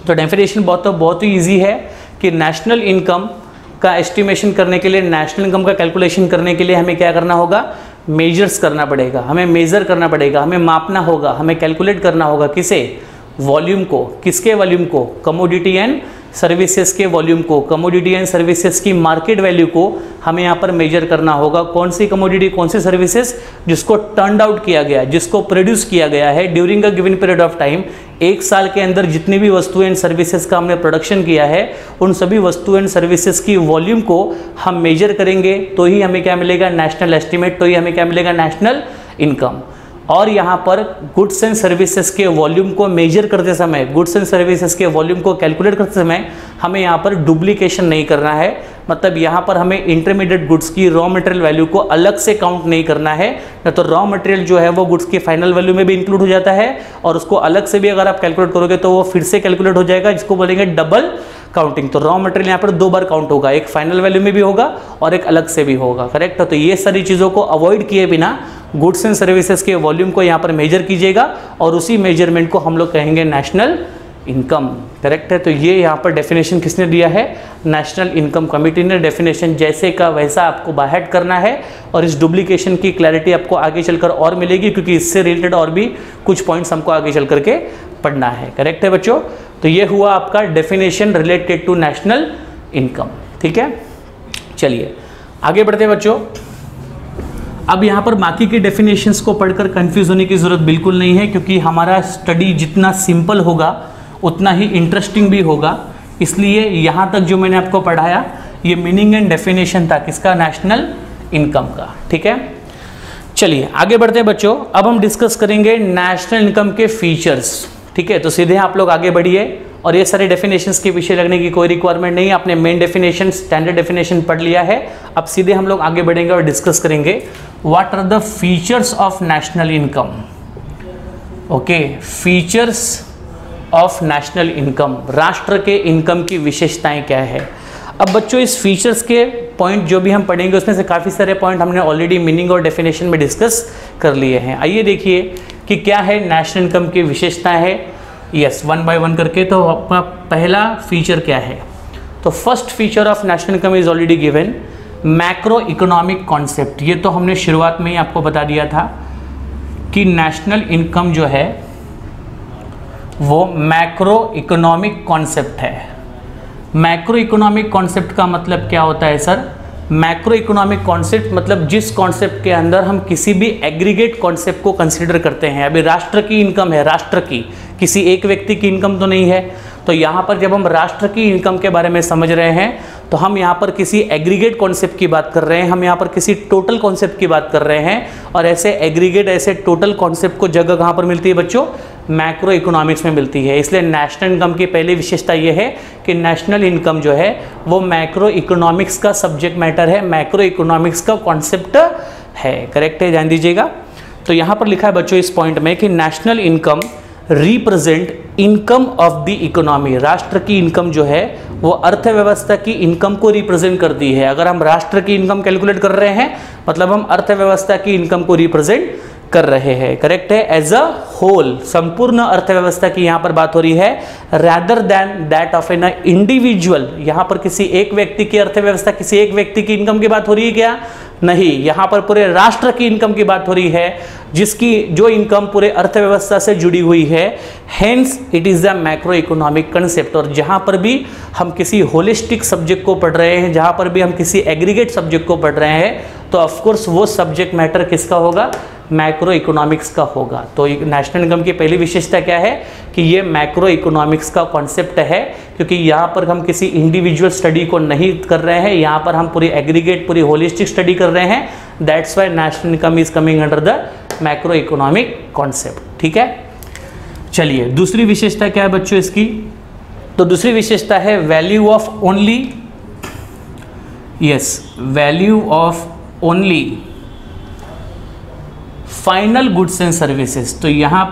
S1: तो डेफिनेशन बहुत ही ईजी है कि नेशनल इनकम का एस्टिमेशन करने के लिए, नेशनल इनकम का कैलकुलेशन करने के लिए हमें क्या करना होगा, मेजर्स करना पड़ेगा, हमें मेज़र करना पड़ेगा, हमें मापना होगा, हमें कैलकुलेट करना होगा। किसे? वॉल्यूम को। किसके वॉल्यूम को? कमोडिटी एंड सर्विसेज के वॉल्यूम को, कमोडिटी एंड सर्विसेज की मार्केट वैल्यू को हमें यहाँ पर मेजर करना होगा। कौन सी कमोडिटी, कौन सी सर्विसेज? जिसको टर्न आउट किया गया, जिसको प्रोड्यूस किया गया है during a given period of time. एक साल के अंदर जितनी भी वस्तुएं एंड सर्विसेज का हमने प्रोडक्शन किया है, उन सभी वस्तु एंड सर्विसेज की वॉल्यूम को हम मेजर करेंगे, तो ही हमें क्या मिलेगा, नेशनल एस्टिमेट, तो ही हमें क्या मिलेगा, नेशनल इनकम। और यहाँ पर गुड्स एंड सर्विसेज के वॉल्यूम को मेजर करते समय, गुड्स एंड सर्विसेज के वॉल्यूम को कैलकुलेट करते समय हमें यहाँ पर डुप्लीकेशन नहीं करना है। मतलब यहाँ पर हमें इंटरमीडिएट गुड्स की रॉ मटेरियल वैल्यू को अलग से काउंट नहीं करना है, न तो रॉ मटेरियल जो है वो गुड्स की फाइनल वैल्यू में भी इंक्लूड हो जाता है, और उसको अलग से भी अगर आप कैलकुलेट करोगे तो वो फिर से कैलकुलेट हो जाएगा, जिसको बोलेंगे डबल काउंटिंग। तो रॉ मटेरियल यहाँ पर 2 बार काउंट होगा, एक फाइनल वैल्यू में भी होगा और एक अलग से भी होगा। करेक्ट? तो ये सारी चीज़ों को अवॉइड किए बिना गुड्स एंड सर्विसेज के वॉल्यूम को यहाँ पर मेजर कीजिएगा, और उसी मेजरमेंट को हम लोग कहेंगे नेशनल इनकम। करेक्ट है? तो ये यहाँ पर डेफिनेशन किसने दिया है, नेशनल इनकम कमेटी ने। डेफिनेशन जैसे का वैसा आपको बाहर करना है, और इस डुप्लीकेशन की क्लैरिटी आपको आगे चलकर और मिलेगी, क्योंकि इससे रिलेटेड और भी कुछ पॉइंट्स हमको आगे चल करके पढ़ना है। करेक्ट है बच्चों? तो ये हुआ आपका definition related to national income. ठीक है, चलिए आगे बढ़ते हैं बच्चों। अब यहाँ पर बाकी के डेफिनेशंस को पढ़कर कंफ्यूज होने की ज़रूरत बिल्कुल नहीं है, क्योंकि हमारा स्टडी जितना सिंपल होगा उतना ही इंटरेस्टिंग भी होगा। इसलिए यहाँ तक जो मैंने आपको पढ़ाया ये मीनिंग एंड डेफिनेशन था किसका, नेशनल इनकम का। ठीक है, चलिए आगे बढ़ते हैं बच्चों। अब हम डिस्कस करेंगे नेशनल इनकम के फीचर्स। ठीक है, तो सीधे आप लोग आगे बढ़िए, और ये सारे डेफिनेशंस के पीछे लगने की कोई रिक्वायरमेंट नहीं है। आपने मेन डेफिनेशन, स्टैंडर्ड डेफिनेशन पढ़ लिया है। अब सीधे हम लोग आगे बढ़ेंगे और डिस्कस करेंगे what are the features of national income. Okay, features of national income, राष्ट्र के इनकम की विशेषताएं क्या है। अब बच्चों इस फीचर्स के पॉइंट जो भी हम पढ़ेंगे उसमें से काफ़ी सारे पॉइंट हमने ऑलरेडी मीनिंग और डेफिनेशन में डिस्कस कर लिए हैं। आइए देखिए कि क्या है नेशनल इनकम की विशेषताएं है। यस, 1 बाय 1 करके। तो आपका पहला फीचर क्या है, तो first feature of national income is already given, macro economic concept. ये तो हमने शुरुआत में ही आपको बता दिया था कि नेशनल इनकम जो है वो मैक्रो इकोनॉमिक कॉन्सेप्ट है। मैक्रो इकोनॉमिक कॉन्सेप्ट का मतलब क्या होता है सर? मैक्रो इकोनॉमिक कॉन्सेप्ट मतलब जिस कॉन्सेप्ट के अंदर हम किसी भी एग्रीगेट कॉन्सेप्ट को कंसीडर करते हैं। अभी राष्ट्र की इनकम है, राष्ट्र की, किसी एक व्यक्ति की इनकम तो नहीं है। तो यहाँ पर जब हम राष्ट्र की इनकम के बारे में समझ रहे हैं तो हम यहाँ पर किसी एग्रीगेट कॉन्सेप्ट की बात कर रहे हैं, हम यहाँ पर किसी टोटल कॉन्सेप्ट की बात कर रहे हैं। और ऐसे एग्रीगेट, ऐसे टोटल कॉन्सेप्ट को जगह कहाँ पर मिलती है बच्चों? मैक्रो इकोनॉमिक्स में मिलती है। इसलिए नेशनल इनकम की पहली विशेषता ये है कि नेशनल इनकम जो है वो मैक्रो इकोनॉमिक्स का सब्जेक्ट मैटर है, मैक्रो इकोनॉमिक्स का कॉन्सेप्ट है। करेक्ट है, ध्यान दीजिएगा। तो यहाँ पर लिखा है बच्चों इस पॉइंट में कि national income represent income of the economy. राष्ट्र की इनकम जो है वो अर्थव्यवस्था की इनकम को रिप्रेजेंट करती है। अगर हम राष्ट्र की इनकम कैलकुलेट कर रहे हैं मतलब हम अर्थव्यवस्था की इनकम को रिप्रेजेंट कर रहे हैं। करेक्ट है, एज अ होल, संपूर्ण अर्थव्यवस्था की यहाँ पर बात हो रही है, rather than that of an individual. यहाँ पर किसी एक व्यक्ति की अर्थव्यवस्था, किसी एक व्यक्ति की इनकम की बात हो रही है क्या? नहीं, यहाँ पर पूरे राष्ट्र की इनकम की बात हो रही है, जिसकी जो इनकम पूरे अर्थव्यवस्था से जुड़ी हुई है। Hence it is the macro economic concept. और जहाँ पर भी हम किसी होलिस्टिक सब्जेक्ट को पढ़ रहे हैं, जहाँ पर भी हम किसी एग्रीगेट सब्जेक्ट को पढ़ रहे हैं, तो ऑफकोर्स वो सब्जेक्ट मैटर किसका होगा? मैक्रो इकोनॉमिक्स का होगा। तो नेशनल इनकम की पहली विशेषता क्या है कि ये मैक्रो इकोनॉमिक्स का कॉन्सेप्ट है, क्योंकि यहाँ पर हम किसी इंडिविजुअल स्टडी को नहीं कर रहे हैं, यहाँ पर हम पूरी एग्रीगेट, पूरी होलिस्टिक स्टडी कर रहे हैं। That's why national income is coming under the macro economic concept. ठीक है, चलिए दूसरी विशेषता क्या है बच्चों इसकी? तो दूसरी विशेषता है value of only, yes, value of only final goods and services. तो यहाँ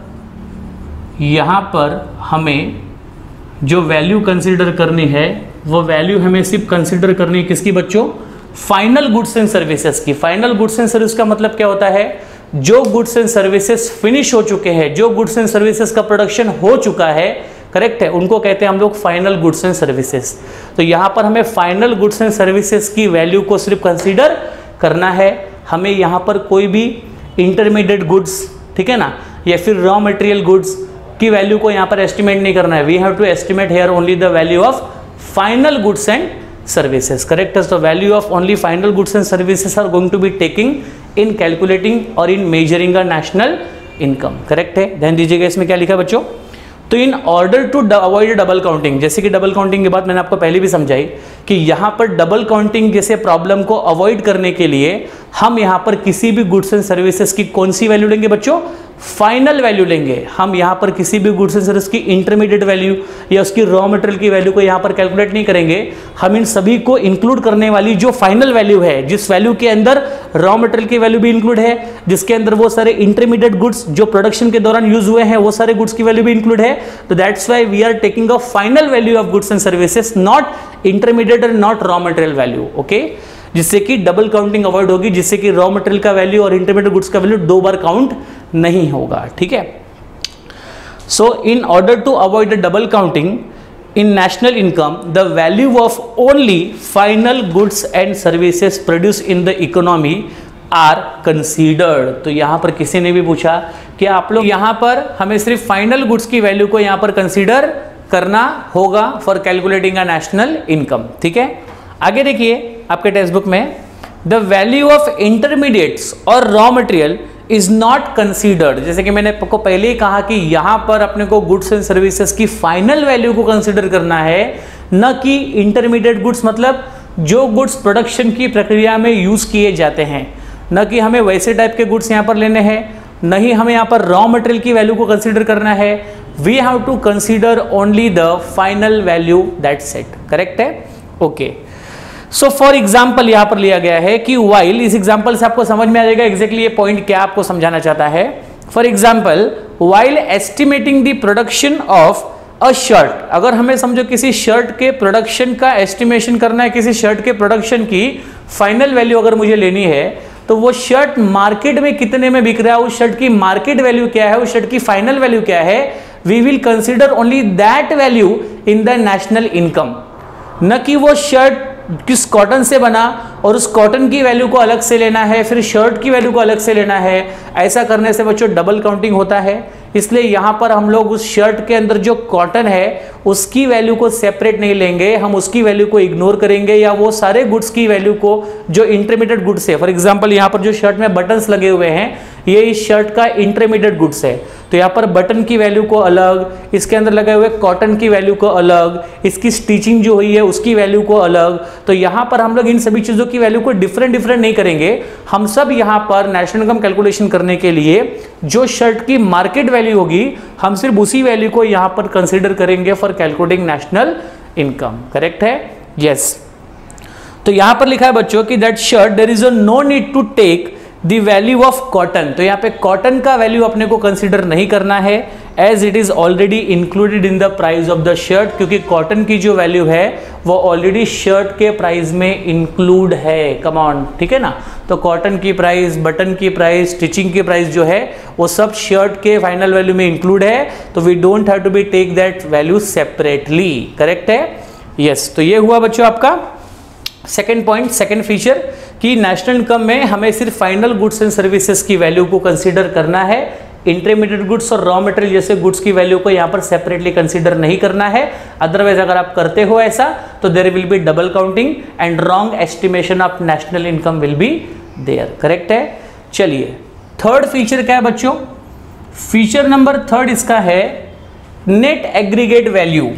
S1: पर हमें जो वैल्यू कंसीडर करनी है वो वैल्यू हमें सिर्फ कंसीडर करनी है किसकी बच्चों? फाइनल गुड्स एंड सर्विसेज की। फाइनल गुड्स एंड सर्विस का मतलब क्या होता है? जो गुड्स एंड सर्विसेज फिनिश हो चुके हैं, जो गुड्स एंड सर्विसेज का प्रोडक्शन हो चुका है, करेक्ट है, उनको कहते हैं हम लोग फाइनल गुड्स एंड सर्विसेज। तो यहाँ पर हमें फाइनल गुड्स एंड सर्विसेज की वैल्यू को सिर्फ कंसीडर करना है, हमें यहाँ पर कोई भी इंटरमीडिएट गुड्स, ठीक है ना, या फिर रॉ मटेरियल गुड्स की वैल्यू को यहाँ पर एस्टिमेट नहीं करना है। We have to estimate here only the value of final goods and services, correct? So value of only final goods and services are going to be taking in calculating or in measuring a national income, correct है? ध्यान दीजिएगा इसमें क्या लिखा है बच्चों। तो in order to avoid double counting, जैसे कि डबल काउंटिंग की बात मैंने आपको पहले भी समझाई कि यहाँ पर डबल काउंटिंग जैसे प्रॉब्लम को अवॉइड करने के लिए हम यहाँ पर किसी भी गुड्स एंड सर्विसेज की कौन सी वैल्यू लेंगे बच्चों? फाइनल वैल्यू लेंगे। हम यहाँ पर किसी भी गुड्स एंड सर्विस की इंटरमीडिएट वैल्यू या उसकी रॉ मटेरियल की वैल्यू को यहाँ पर कैलकुलेट नहीं करेंगे। हम इन सभी को इंक्लूड करने वाली जो फाइनल वैल्यू है, जिस वैल्यू के अंदर रॉ मटेरियल की वैल्यू भी इंक्लूड है, जिसके अंदर वो सारे इंटरमीडिएट गुड्स जो प्रोडक्शन के दौरान यूज हुए हैं वो सारे गुड्स की वैल्यू भी इंक्लूड है। तो that's why we are taking a final value of goods and services, not intermediate और not raw material value, okay, जिससे कि डबल काउंटिंग अवॉइड होगी, जिससे कि रॉ मटेरियल का वैल्यू और इंटरमीडिएट गुड्स का वैल्यू दो बार काउंट नहीं होगा, ठीक है। So in order to avoid the double counting in national income, the value of only final goods and services produce in the economy are considered. तो यहां पर किसी ने भी पूछा कि आप लोग यहां पर हमें सिर्फ फाइनल गुड्स की वैल्यू को यहां पर कंसीडर करना होगा for calculating a national income, ठीक है। आगे देखिए आपके टेक्स्ट बुक में, द वैल्यू ऑफ इंटरमीडिएट्स और raw material is not considered. जैसे कि मैंने आपको पहले ही कहा कि यहां पर अपने को गुड्स एंड सर्विसेज की फाइनल वैल्यू को कंसीडर करना है, न कि इंटरमीडिएट गुड्स, मतलब जो गुड्स प्रोडक्शन की प्रक्रिया में यूज किए जाते हैं, न कि हमें वैसे टाइप के गुड्स यहां पर लेने हैं, नहीं हमें यहां पर रॉ मटेरियल की वैल्यू को कंसीडर करना है। We have to consider only the final value, that's it, correct है, ओके। सो फॉर एग्जाम्पल यहां पर लिया गया है कि वाइल, इस एग्जाम्पल से आपको समझ में आ जाएगा एग्जैक्टली ये पॉइंट क्या आपको समझाना चाहता है। For example, while estimating the production of a shirt, अगर हमें समझो किसी शर्ट के प्रोडक्शन का एस्टिमेशन करना है, किसी शर्ट के प्रोडक्शन की फाइनल वैल्यू अगर मुझे लेनी है, तो वो शर्ट मार्केट में कितने में बिक रहा है, उस शर्ट की मार्केट वैल्यू क्या है, उस शर्ट की फाइनल वैल्यू क्या है, we will consider only that value in the national income, न कि वो शर्ट किस कॉटन से बना और उस कॉटन की वैल्यू को अलग से लेना है, फिर शर्ट की वैल्यू को अलग से लेना है। ऐसा करने से बच्चों डबल काउंटिंग होता है, इसलिए यहां पर हम लोग उस शर्ट के अंदर जो कॉटन है उसकी वैल्यू को सेपरेट नहीं लेंगे, हम उसकी वैल्यू को इग्नोर करेंगे, या वो सारे गुड्स की वैल्यू को जो इंटरमीडिएट गुड्स है, फॉर एग्जांपल यहां पर जो शर्ट में बटन्स लगे हुए हैं ये इस शर्ट का इंटरमीडिएट गुड्स है, तो यहाँ पर बटन की वैल्यू को अलग, इसके अंदर लगे हुए कॉटन की वैल्यू को अलग, इसकी स्टिचिंग जो हुई है उसकी वैल्यू को अलग। तो यहाँ पर हम लोग इन सभी चीज़ों की वैल्यू को डिफरेंट नहीं करेंगे, हम सब यहाँ पर नेशनल इनकम कैलकुलेशन करने के लिए जो शर्ट की मार्केट वैल्यू होगी हम सिर्फ उसी वैल्यू को यहाँ पर कंसिडर करेंगे for calculating national income, correct है, यस। तो यहाँ पर लिखा है बच्चों कि that shirt there is no need to take the value of cotton, तो यहाँ पे कॉटन का वैल्यू अपने को कंसीडर नहीं करना है, as it is already included in the price of the shirt, क्योंकि कॉटन की जो वैल्यू है वो ऑलरेडी शर्ट के प्राइस में इंक्लूड है, कम ऑन, ठीक है ना। तो कॉटन की प्राइस, बटन की प्राइस, स्टिचिंग की प्राइस जो है वो सब शर्ट के फाइनल वैल्यू में इंक्लूड है, तो we don't have to be take that value separately, correct है, यस। तो ये हुआ बच्चों आपका सेकेंड पॉइंट, सेकेंड फीचर, कि नेशनल इनकम में हमें सिर्फ फाइनल गुड्स एंड सर्विसेज की वैल्यू को कंसीडर करना है, इंटरमीडिएट गुड्स और रॉ मटेरियल जैसे गुड्स की वैल्यू को यहाँ पर सेपरेटली कंसीडर नहीं करना है। अदरवाइज अगर आप करते हो ऐसा तो there will be double counting and wrong estimation of national income will be there, correct है। चलिए थर्ड फीचर क्या है बच्चों, फीचर नंबर थर्ड इसका है net aggregate value.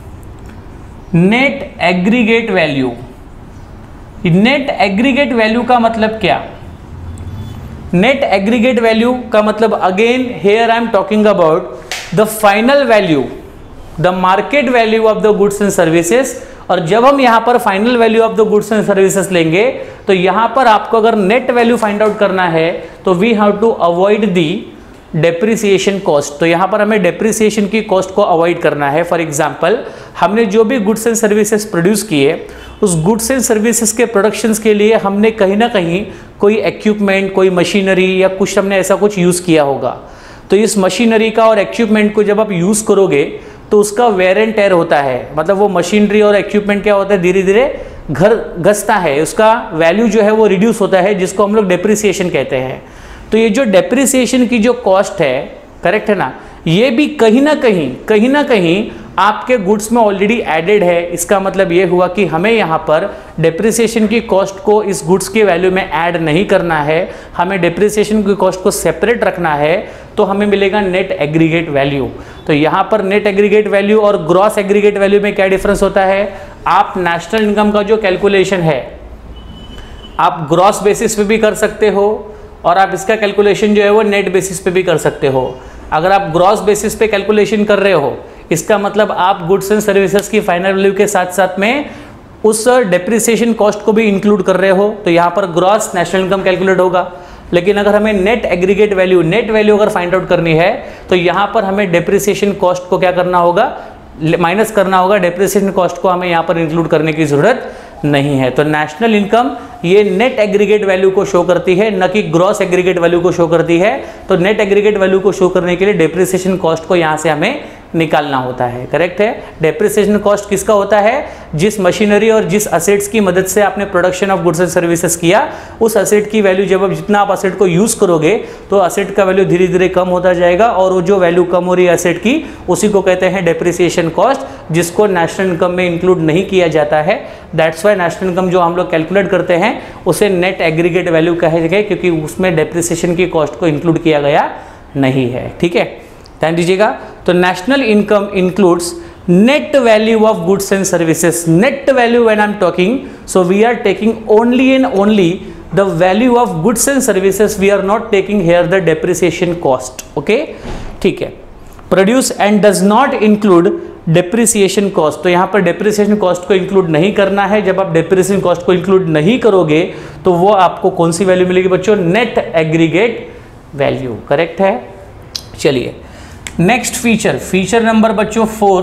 S1: Net aggregate value, net aggregate value का मतलब क्या, नेट एग्रीगेट वैल्यू का मतलब again here I am talking about the final value, the market value of the goods and services. और जब हम यहां पर final value of the goods and services लेंगे तो यहां पर आपको अगर नेट वैल्यू फाइंड आउट करना है तो we have to avoid the depreciation cost, तो यहां पर हमें डेप्रिसिएशन की कॉस्ट को अवॉइड करना है। फॉर एग्जांपल हमने जो भी गुड्स एंड सर्विसेज प्रोड्यूस किए उस गुड्स एंड सर्विसेज के प्रोडक्शंस के लिए हमने कहीं ना कहीं कोई इक्विपमेंट, कोई मशीनरी या कुछ हमने ऐसा कुछ यूज़ किया होगा। तो इस मशीनरी का और इक्विपमेंट को जब आप यूज़ करोगे तो उसका वेयर एंड टेयर होता है, मतलब वो मशीनरी और इक्विपमेंट क्या होता है, धीरे धीरे घसता है, उसका वैल्यू जो है वो रिड्यूस होता है, जिसको हम लोग डेप्रिसिएशन कहते हैं। तो ये जो डेप्रिसिएशन की जो कॉस्ट है, करेक्ट है ना, ये भी कहीं ना कहीं आपके गुड्स में ऑलरेडी एडेड है। इसका मतलब ये हुआ कि हमें यहाँ पर डेप्रिसिएशन की कॉस्ट को इस गुड्स के वैल्यू में ऐड नहीं करना है, हमें डेप्रिसिएशन की कॉस्ट को सेपरेट रखना है, तो हमें मिलेगा नेट एग्रीगेट वैल्यू। तो यहाँ पर नेट एग्रीगेट वैल्यू और ग्रॉस एग्रीगेट वैल्यू में क्या डिफरेंस होता है, आप नेशनल इनकम का जो कैलकुलेशन है आप ग्रॉस बेसिस पे भी कर सकते हो और आप इसका कैलकुलेशन जो है वो नेट बेसिस पे भी कर सकते हो। अगर आप ग्रॉस बेसिस पे कैलकुलेशन कर रहे हो, इसका मतलब आप गुड्स एंड सर्विसेज की फाइनल वैल्यू के साथ साथ में उस डेप्रिसिएशन कॉस्ट को भी इंक्लूड कर रहे हो, तो यहाँ पर ग्रॉस नेशनल इनकम कैलकुलेट होगा। लेकिन अगर हमें net aggregate value, net value अगर फाइंड आउट करनी है, तो यहाँ पर हमें डेप्रिसिएशन कॉस्ट को क्या करना होगा, माइनस करना होगा। डेप्रिसिएशन कॉस्ट को हमें यहाँ पर इंक्लूड करने की जरूरत नहीं है। तो नेशनल इनकम ये नेट एग्रीगेट वैल्यू को शो करती है, न कि ग्रॉस एग्रीगेट वैल्यू को शो करती है। तो नेट एग्रीगेट वैल्यू को शो करने के लिए डेप्रिसिएशन कॉस्ट को यहाँ से हमें निकालना होता है, करेक्ट है। डेप्रिसिएशन कॉस्ट किसका होता है, जिस मशीनरी और जिस असेट्स की मदद से आपने production of goods and services किया, उस असेट की वैल्यू जब जितना आप असेट को यूज करोगे तो असेट का वैल्यू धीरे धीरे कम होता जाएगा, और वो जो वैल्यू कम हो रही है असेट की, उसी को कहते हैं डेप्रिसिएशन कॉस्ट, जिसको नेशनल इनकम में इंक्लूड नहीं किया जाता है। दैट्स वाई नेशनल इनकम जो हम लोग कैलकुलेट करते हैं उसे नेट एग्रीगेट वैल्यू कहेंगे, क्योंकि उसमें डेप्रिसिएशन की कॉस्ट को इंक्लूड किया गया नहीं है, ठीक है, ध्यान दीजिएगा। तो national income includes net value of goods and services. Net value when I'm talking, so we are taking only and only the value of goods and services, we are not taking here the depreciation cost, okay, ठीक है। Produce and does not include depreciation cost, तो यहाँ पर depreciation cost को include नहीं करना है। जब आप depreciation cost को include नहीं करोगे तो वो आपको कौन सी वैल्यू मिलेगी बच्चों, net aggregate value, करेक्ट है। चलिए नेक्स्ट फीचर नंबर बच्चों 4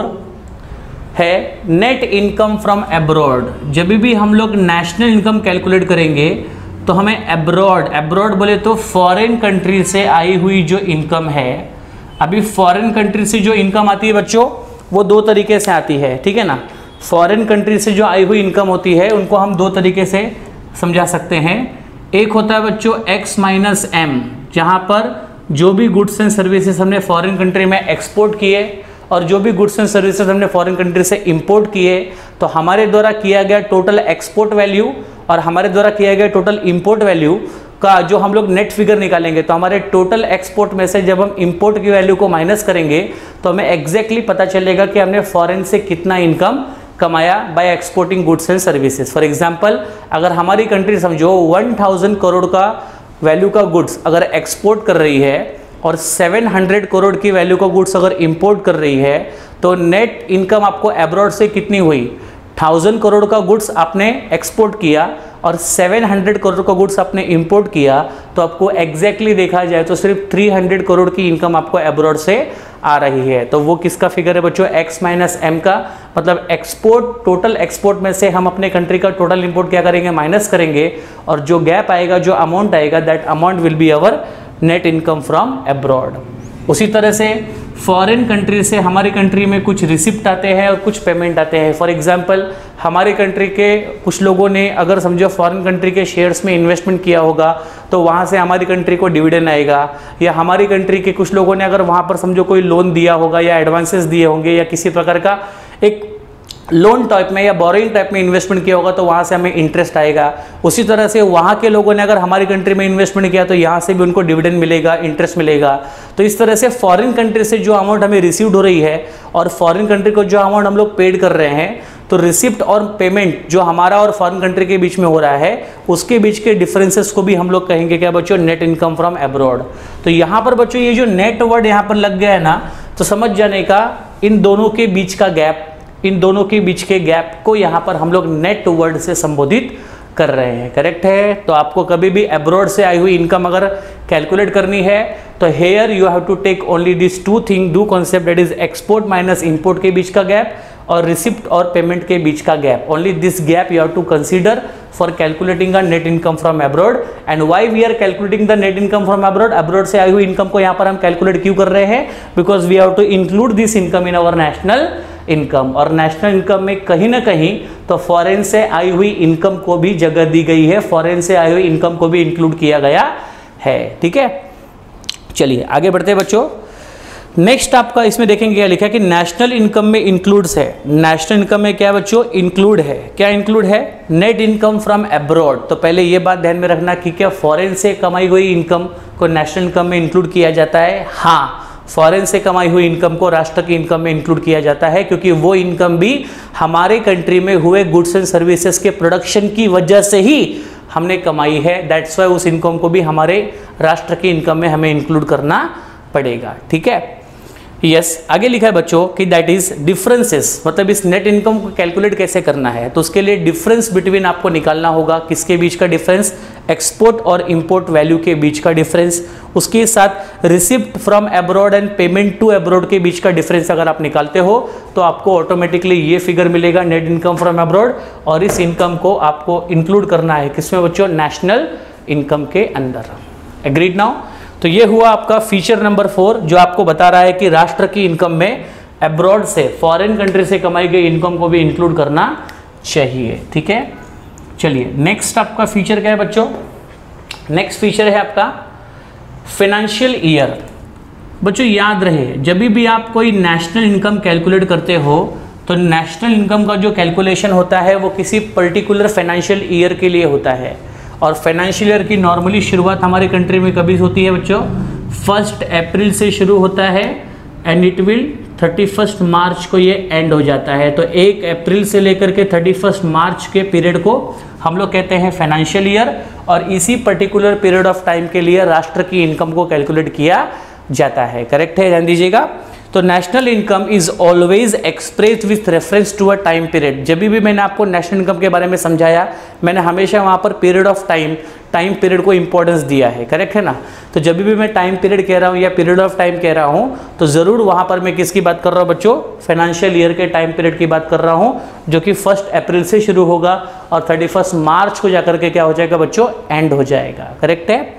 S1: है नेट इनकम फ्रॉम एब्रॉड। जब भी हम लोग नेशनल इनकम कैलकुलेट करेंगे तो हमें एब्रॉड बोले तो फॉरेन कंट्री से आई हुई जो इनकम है। अभी फॉरेन कंट्री से जो इनकम आती है बच्चों वो दो तरीके से आती है, ठीक है ना। फॉरेन कंट्री से जो आई हुई इनकम होती है उनको हम दो तरीके से समझा सकते हैं। एक होता है बच्चों x माइनस m, जहाँ पर जो भी गुड्स एंड सर्विसेज हमने फॉरेन कंट्री में एक्सपोर्ट किए और जो भी गुड्स एंड सर्विसेज हमने फॉरेन कंट्री से इंपोर्ट किए, तो हमारे द्वारा किया गया टोटल एक्सपोर्ट वैल्यू और हमारे द्वारा किया गया टोटल इंपोर्ट वैल्यू का जो हम लोग नेट फिगर निकालेंगे, तो हमारे टोटल एक्सपोर्ट में से जब हम इंपोर्ट की वैल्यू को माइनस करेंगे तो हमें एग्जैक्टली पता चलेगा कि हमने फॉरेन से कितना इनकम कमाया by exporting goods and services. For example, अगर हमारी कंट्री समझो 1000 करोड़ का वैल्यू का गुड्स अगर एक्सपोर्ट कर रही है और 700 करोड़ की वैल्यू का गुड्स अगर इंपोर्ट कर रही है, तो नेट इनकम आपको एब्रॉड से कितनी हुई, 1000 करोड़ का गुड्स आपने एक्सपोर्ट किया और 700 करोड़ का गुड्स आपने इंपोर्ट किया, तो आपको एग्जैक्टली देखा जाए तो सिर्फ 300 करोड़ की इनकम आपको एब्रॉड से आ रही है। तो वो किसका फिगर है बच्चों, x माइनस m का, मतलब एक्सपोर्ट, टोटल एक्सपोर्ट में से हम अपने कंट्री का टोटल इंपोर्ट क्या करेंगे, माइनस करेंगे, और जो गैप आएगा, जो अमाउंट आएगा, that amount will be our net income from abroad. उसी तरह से फॉरेन कंट्री से हमारी कंट्री में कुछ रिसिप्ट आते हैं और कुछ पेमेंट आते हैं। फॉर एग्जांपल, हमारे कंट्री के कुछ लोगों ने अगर समझो फॉरेन कंट्री के शेयर्स में इन्वेस्टमेंट किया होगा तो वहाँ से हमारी कंट्री को डिविडेंड आएगा, या हमारी कंट्री के कुछ लोगों ने अगर वहाँ पर समझो कोई लोन दिया होगा या एडवांसेस दिए होंगे या किसी प्रकार का एक लोन टाइप में या बोरोइंग टाइप में इन्वेस्टमेंट किया होगा तो वहाँ से हमें इंटरेस्ट आएगा। उसी तरह से वहाँ के लोगों ने अगर हमारी कंट्री में इन्वेस्टमेंट किया तो यहाँ से भी उनको डिविडेंड मिलेगा, इंटरेस्ट मिलेगा। तो इस तरह से फॉरेन कंट्री से जो अमाउंट हमें रिसीव्ड हो रही है और फॉरेन कंट्री को जो अमाउंट हम लोग पेड कर रहे हैं, तो रिसिप्ट और पेमेंट जो हमारा और फॉरेन कंट्री के बीच में हो रहा है उसके बीच के डिफरेंसेस को भी हम लोग कहेंगे क्या बच्चों, नेट इनकम फ्रॉम एब्रॉड। तो यहाँ पर बच्चों ये जो नेट वर्ड यहाँ पर लग गया है ना, तो समझ जाने का इन दोनों के बीच का गैप, इन दोनों के बीच के गैप को यहाँ पर हम लोग नेट वर्ड से संबोधित कर रहे हैं, करेक्ट है। तो आपको कभी भी अब्रॉड से आई हुई इनकम अगर कैलकुलेट करनी है तो here you have to take only this two thing, two concept, that is export minus import के बीच का गैप और रिसिप्ट और पेमेंट के बीच का gap. Only this gap you have to consider for calculating a net income from abroad. And why we are calculating the net income from abroad, abroad से आई हुई इनकम को यहाँ पर हम कैलकुलेट क्यों कर रहे हैं, because we have to include this income in our national income. और नेशनल इनकम में कहीं ना कहीं तो फॉरेन से आई हुई इनकम को भी जगह दी गई है, फॉरेन से आई हुई इनकम को भी इंक्लूड किया गया है, ठीक है। चलिए आगे बढ़ते हैं बच्चों। नेक्स्ट आपका इसमें देखेंगे क्या लिखा है कि नेशनल इनकम में इंक्लूड्स है। नेशनल इनकम में क्या बच्चों इंक्लूड है, क्या इंक्लूड है, नेट इनकम फ्रॉम अब्रॉड। तो पहले ये बात ध्यान में रखना कि क्या फॉरेन से कमाई हुई इनकम को नेशनल इनकम में इंक्लूड किया जाता है। हाँ, फॉरेन से कमाई हुई इनकम को राष्ट्र की इनकम में इंक्लूड किया जाता है, क्योंकि वो इनकम भी हमारे कंट्री में हुए गुड्स एंड सर्विसेज के प्रोडक्शन की वजह से ही हमने कमाई है। दैट्स वाई उस इनकम को भी हमारे राष्ट्र की इनकम में हमें इंक्लूड करना पड़ेगा, ठीक है। यस, आगे लिखा है बच्चों कि दैट इज डिफरेंसेस, मतलब इस नेट इनकम को कैलकुलेट कैसे करना है। तो उसके लिए डिफरेंस बिटवीन आपको निकालना होगा, किसके बीच का डिफरेंस, एक्सपोर्ट और इंपोर्ट वैल्यू के बीच का डिफरेंस, उसके साथ receipt from abroad and payment to abroad के बीच का डिफरेंस अगर आप निकालते हो तो आपको ऑटोमेटिकली ये फिगर मिलेगा नेट इनकम फ्रॉम अब्रॉड। और इस इनकम को आपको इंक्लूड करना है किसमें बच्चों, नेशनल इनकम के अंदर। Agreed now. तो ये हुआ आपका फीचर नंबर 4 जो आपको बता रहा है कि राष्ट्र की इनकम में अब्रॉड से, फॉरेन कंट्री से कमाई गई इनकम को भी इंक्लूड करना चाहिए, ठीक है। चलिए नेक्स्ट आपका फीचर क्या है बच्चों, नेक्स्ट फीचर है आपका फाइनेंशियल ईयर। बच्चों याद रहे जब भी आप कोई नेशनल इनकम कैलकुलेट करते हो तो नेशनल इनकम का जो कैलकुलेशन होता है वो किसी पर्टिकुलर फाइनेंशियल ईयर के लिए होता है। और फाइनेंशियल ईयर की नॉर्मली शुरुआत हमारे कंट्री में कभी होती है बच्चों, 1 अप्रैल से शुरू होता है एंड इट विल 31 मार्च को ये एंड हो जाता है। तो 1 अप्रैल से लेकर के 31 मार्च के पीरियड को हम लोग कहते हैं फाइनेंशियल ईयर। और इसी पर्टिकुलर पीरियड ऑफ टाइम के लिए राष्ट्र की इनकम को कैलकुलेट किया जाता है, करेक्ट है, ध्यान दीजिएगा। तो national income is always expressed with reference to a time period. जब भी मैंने आपको नेशनल इनकम के बारे में समझाया मैंने हमेशा वहाँ पर पीरियड ऑफ टाइम पीरियड को इंपॉर्टेंस दिया है, करेक्ट है ना। तो जब भी मैं टाइम पीरियड कह रहा हूँ या पीरियड ऑफ टाइम कह रहा हूँ तो ज़रूर वहाँ पर मैं किसकी बात कर रहा हूँ बच्चों, फाइनेंशियल ईयर के टाइम पीरियड की बात कर रहा हूँ, जो कि 1 अप्रैल से शुरू होगा और 31 मार्च को जाकर के क्या हो जाएगा बच्चों, एंड हो जाएगा, करेक्ट है,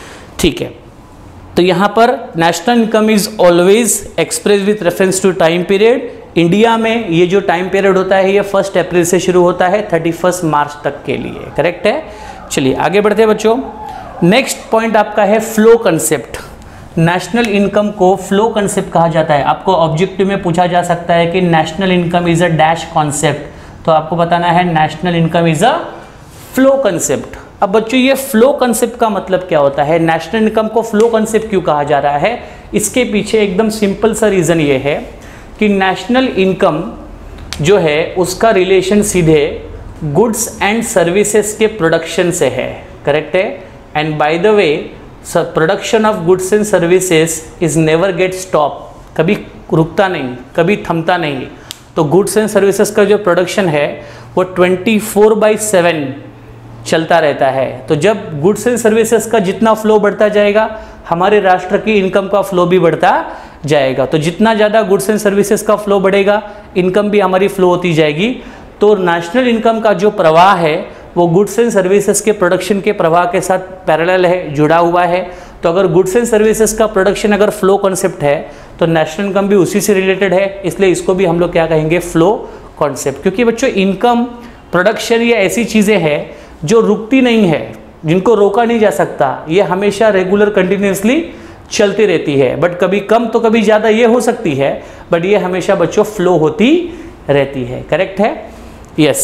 S1: ठीक है। तो यहाँ पर national income is always express with reference to time period. India में ये जो टाइम पीरियड होता है ये 1 अप्रैल से शुरू होता है 31 मार्च तक के लिए, करेक्ट है। चलिए आगे बढ़ते हैं बच्चों। नेक्स्ट पॉइंट आपका है फ्लो कंसेप्ट। नेशनल इनकम को फ्लो कंसेप्ट कहा जाता है। आपको ऑब्जेक्टिव में पूछा जा सकता है कि national income is a dash concept, तो आपको बताना है national income is a flow concept. अब बच्चों ये फ्लो कंसेप्ट का मतलब क्या होता है, नेशनल इनकम को फ्लो कंसेप्ट क्यों कहा जा रहा है, इसके पीछे एकदम सिंपल सा रीज़न ये है कि नेशनल इनकम जो है उसका रिलेशन सीधे गुड्स एंड सर्विसेज के प्रोडक्शन से है, करेक्ट है। And by the way production of goods and services is never get stop, कभी रुकता नहीं, कभी थमता नहीं। तो गुड्स एंड सर्विसेज का जो प्रोडक्शन है वो 24/7 चलता रहता है। तो जब गुड्स एंड सर्विसेज का जितना फ्लो बढ़ता जाएगा हमारे राष्ट्र की इनकम का फ्लो भी बढ़ता जाएगा। तो जितना ज़्यादा गुड्स एंड सर्विसेज का फ्लो बढ़ेगा इनकम भी हमारी फ्लो होती जाएगी। तो नेशनल इनकम का जो प्रवाह है वो गुड्स एंड सर्विसेज के प्रोडक्शन के प्रवाह के साथ पैरेलल है, जुड़ा हुआ है। तो अगर गुड्स एंड सर्विसेज का प्रोडक्शन अगर फ्लो कॉन्सेप्ट है तो नेशनल इनकम भी उसी से रिलेटेड है, इसलिए इसको भी हम लोग क्या कहेंगे, फ्लो कॉन्सेप्ट। क्योंकि बच्चों इनकम प्रोडक्शन ये ऐसी चीज़ें हैं जो रुकती नहीं है, जिनको रोका नहीं जा सकता, ये हमेशा रेगुलर कंटिन्यूसली चलती रहती है। बट कभी कम तो कभी ज़्यादा ये हो सकती है, बट ये हमेशा बच्चों फ्लो होती रहती है, करेक्ट है, yes.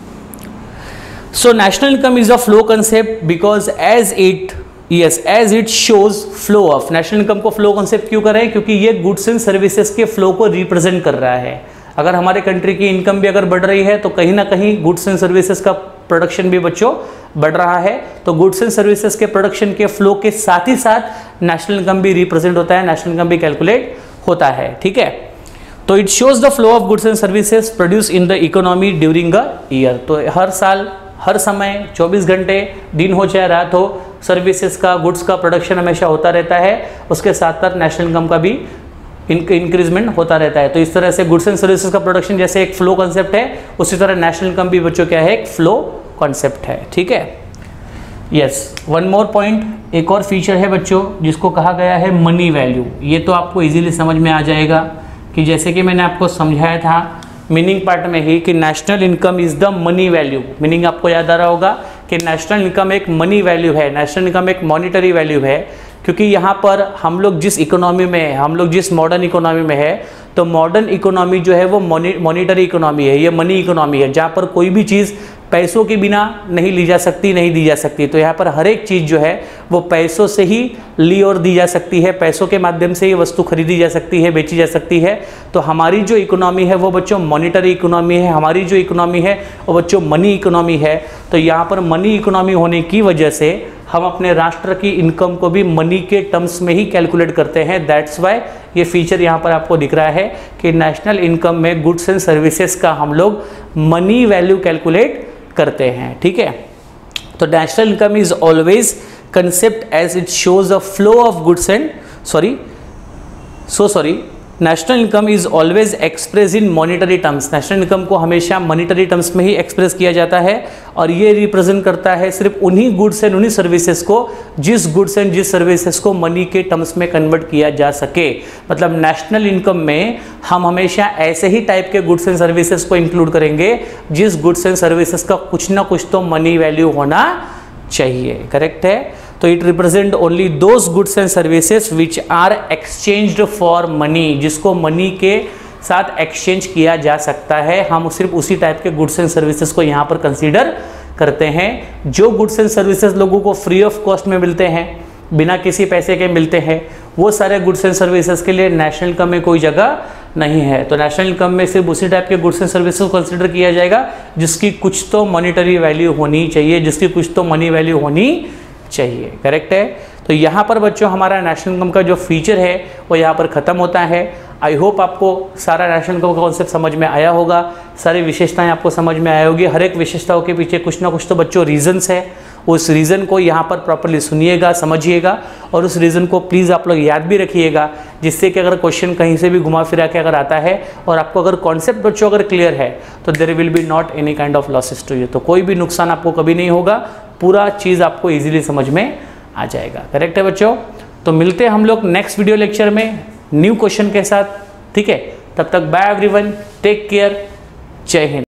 S1: So national income is a flow concept because as it shows flow of. National income को फ्लो कंसेप्ट क्यों कर रहे हैं, क्योंकि ये गुड्स एंड सर्विसेज के फ्लो को रिप्रेजेंट कर रहा है। अगर हमारे कंट्री की इनकम भी अगर बढ़ रही है तो कहीं ना कहीं गुड्स एंड सर्विसेज का प्रोडक्शन भी बच्चों बढ़ रहा है। तो गुड्स एंड सर्विसेज के प्रोडक्शन के फ्लो के साथ ही साथ नेशनल इनकम भी रिप्रेजेंट होता है, नेशनल इनकम भी कैलकुलेट होता है, ठीक है। तो it shows the flow of goods and services produce in the economy during a year. तो हर साल हर समय 24 घंटे, दिन हो चाहे रात हो, सर्विसेज का, गुड्स का प्रोडक्शन हमेशा होता रहता है। उसके साथ साथ नेशनल इनकम का भी इंक्रीजमेंट होता रहता है। तो इस तरह से गुड्स एंड सर्विसेज का प्रोडक्शन जैसे एक फ्लो कॉन्सेप्ट है, उसी तरह नेशनल इनकम भी बच्चों क्या है, एक फ्लो कॉन्सेप्ट है। ठीक है, यस। वन मोर पॉइंट, एक और फीचर है बच्चों जिसको कहा गया है मनी वैल्यू। ये तो आपको इजीली समझ में आ जाएगा कि जैसे कि मैंने आपको समझाया था मीनिंग पार्ट में ही कि national income is the money value. Meaning आपको याद आ रहा होगा कि नेशनल इनकम एक मनी वैल्यू है, नेशनल इनकम एक मॉनिटरी वैल्यू है, क्योंकि यहाँ पर हम लोग जिस इकोनॉमी में, हम लोग जिस मॉडर्न इकोनॉमी में है, तो मॉडर्न इकोनॉमी जो है वो मॉनिटरी इकोनॉमी है, ये मनी इकोनॉमी है, जहाँ पर कोई भी चीज़ पैसों के बिना नहीं ली जा सकती, नहीं दी जा सकती। तो यहाँ पर हर एक चीज़ जो है वो पैसों से ही ली और दी जा सकती है, पैसों के माध्यम से ये वस्तु खरीदी जा सकती है, बेची जा सकती है। तो हमारी जो इकोनॉमी है वो बच्चों मॉनिटरी इकोनॉमी है, हमारी जो इकोनॉमी है वो बच्चों मनी इकोनॉमी है। तो यहाँ पर मनी इकोनॉमी होने की वजह से हम अपने राष्ट्र की इनकम को भी मनी के टर्म्स में ही कैलकुलेट करते हैं। दैट्स वाई ये फीचर यहाँ पर आपको दिख रहा है कि नेशनल इनकम में गुड्स एंड सर्विसेज का हम लोग मनी वैल्यू कैलकुलेट करते हैं। ठीक है, तो national income is always concept as it shows a flow of goods and national income is always express in monetary terms. National income को हमेशा मॉनिटरी टर्म्स में ही एक्सप्रेस किया जाता है और ये रिप्रेजेंट करता है सिर्फ उन्हीं गुड्स एंड उन्हीं सर्विसेज को जिस गुड्स एंड जिस सर्विसेज को मनी के टर्म्स में कन्वर्ट किया जा सके। मतलब नेशनल इनकम में हम हमेशा ऐसे ही टाइप के गुड्स एंड सर्विसेज को इंक्लूड करेंगे जिस गुड्स एंड सर्विसेज का कुछ ना कुछ तो मनी वैल्यू होना चाहिए। करेक्ट है। तो it represent only those goods and services which are exchanged for money, जिसको मनी के साथ एक्सचेंज किया जा सकता है। हम सिर्फ उसी टाइप के गुड्स एंड सर्विसेज को यहाँ पर कंसीडर करते हैं। जो गुड्स एंड सर्विसेज लोगों को फ्री ऑफ कॉस्ट में मिलते हैं, बिना किसी पैसे के मिलते हैं, वो सारे गुड्स एंड सर्विसेज के लिए नेशनल इनकम में कोई जगह नहीं है। तो नेशनल इनकम में सिर्फ उसी टाइप के गुड्स एंड सर्विसेज को कंसीडर किया जाएगा जिसकी कुछ तो मॉनिटरी वैल्यू होनी चाहिए, जिसकी कुछ तो मनी वैल्यू होनी चाहिए। करेक्ट है। तो यहाँ पर बच्चों हमारा नेशनल इनकम का जो फीचर है वो यहाँ पर ख़त्म होता है। आई होप आपको सारा नेशनल इनकम का कॉन्सेप्ट समझ में आया होगा, सारी विशेषताएं आपको समझ में आया होगी। हर एक विशेषताओं के पीछे कुछ ना कुछ तो बच्चों रीजंस है। उस रीज़न को यहाँ पर प्रॉपर्ली सुनिएगा, समझिएगा और उस रीज़न को प्लीज़ आप लोग याद भी रखिएगा, जिससे कि अगर क्वेश्चन कहीं से भी घुमा फिरा के अगर आता है और आपको अगर कॉन्सेप्ट बच्चों अगर क्लियर है तो there will be not any kind of losses to you. तो कोई भी नुकसान आपको कभी नहीं होगा, पूरा चीज़ आपको ईजिली समझ में आ जाएगा। करेक्ट है बच्चों। तो मिलते हैं हम लोग नेक्स्ट वीडियो लेक्चर में न्यू क्वेश्चन के साथ। ठीक है, तब तक बाय एवरीवन, टेक केयर, जय हिंद।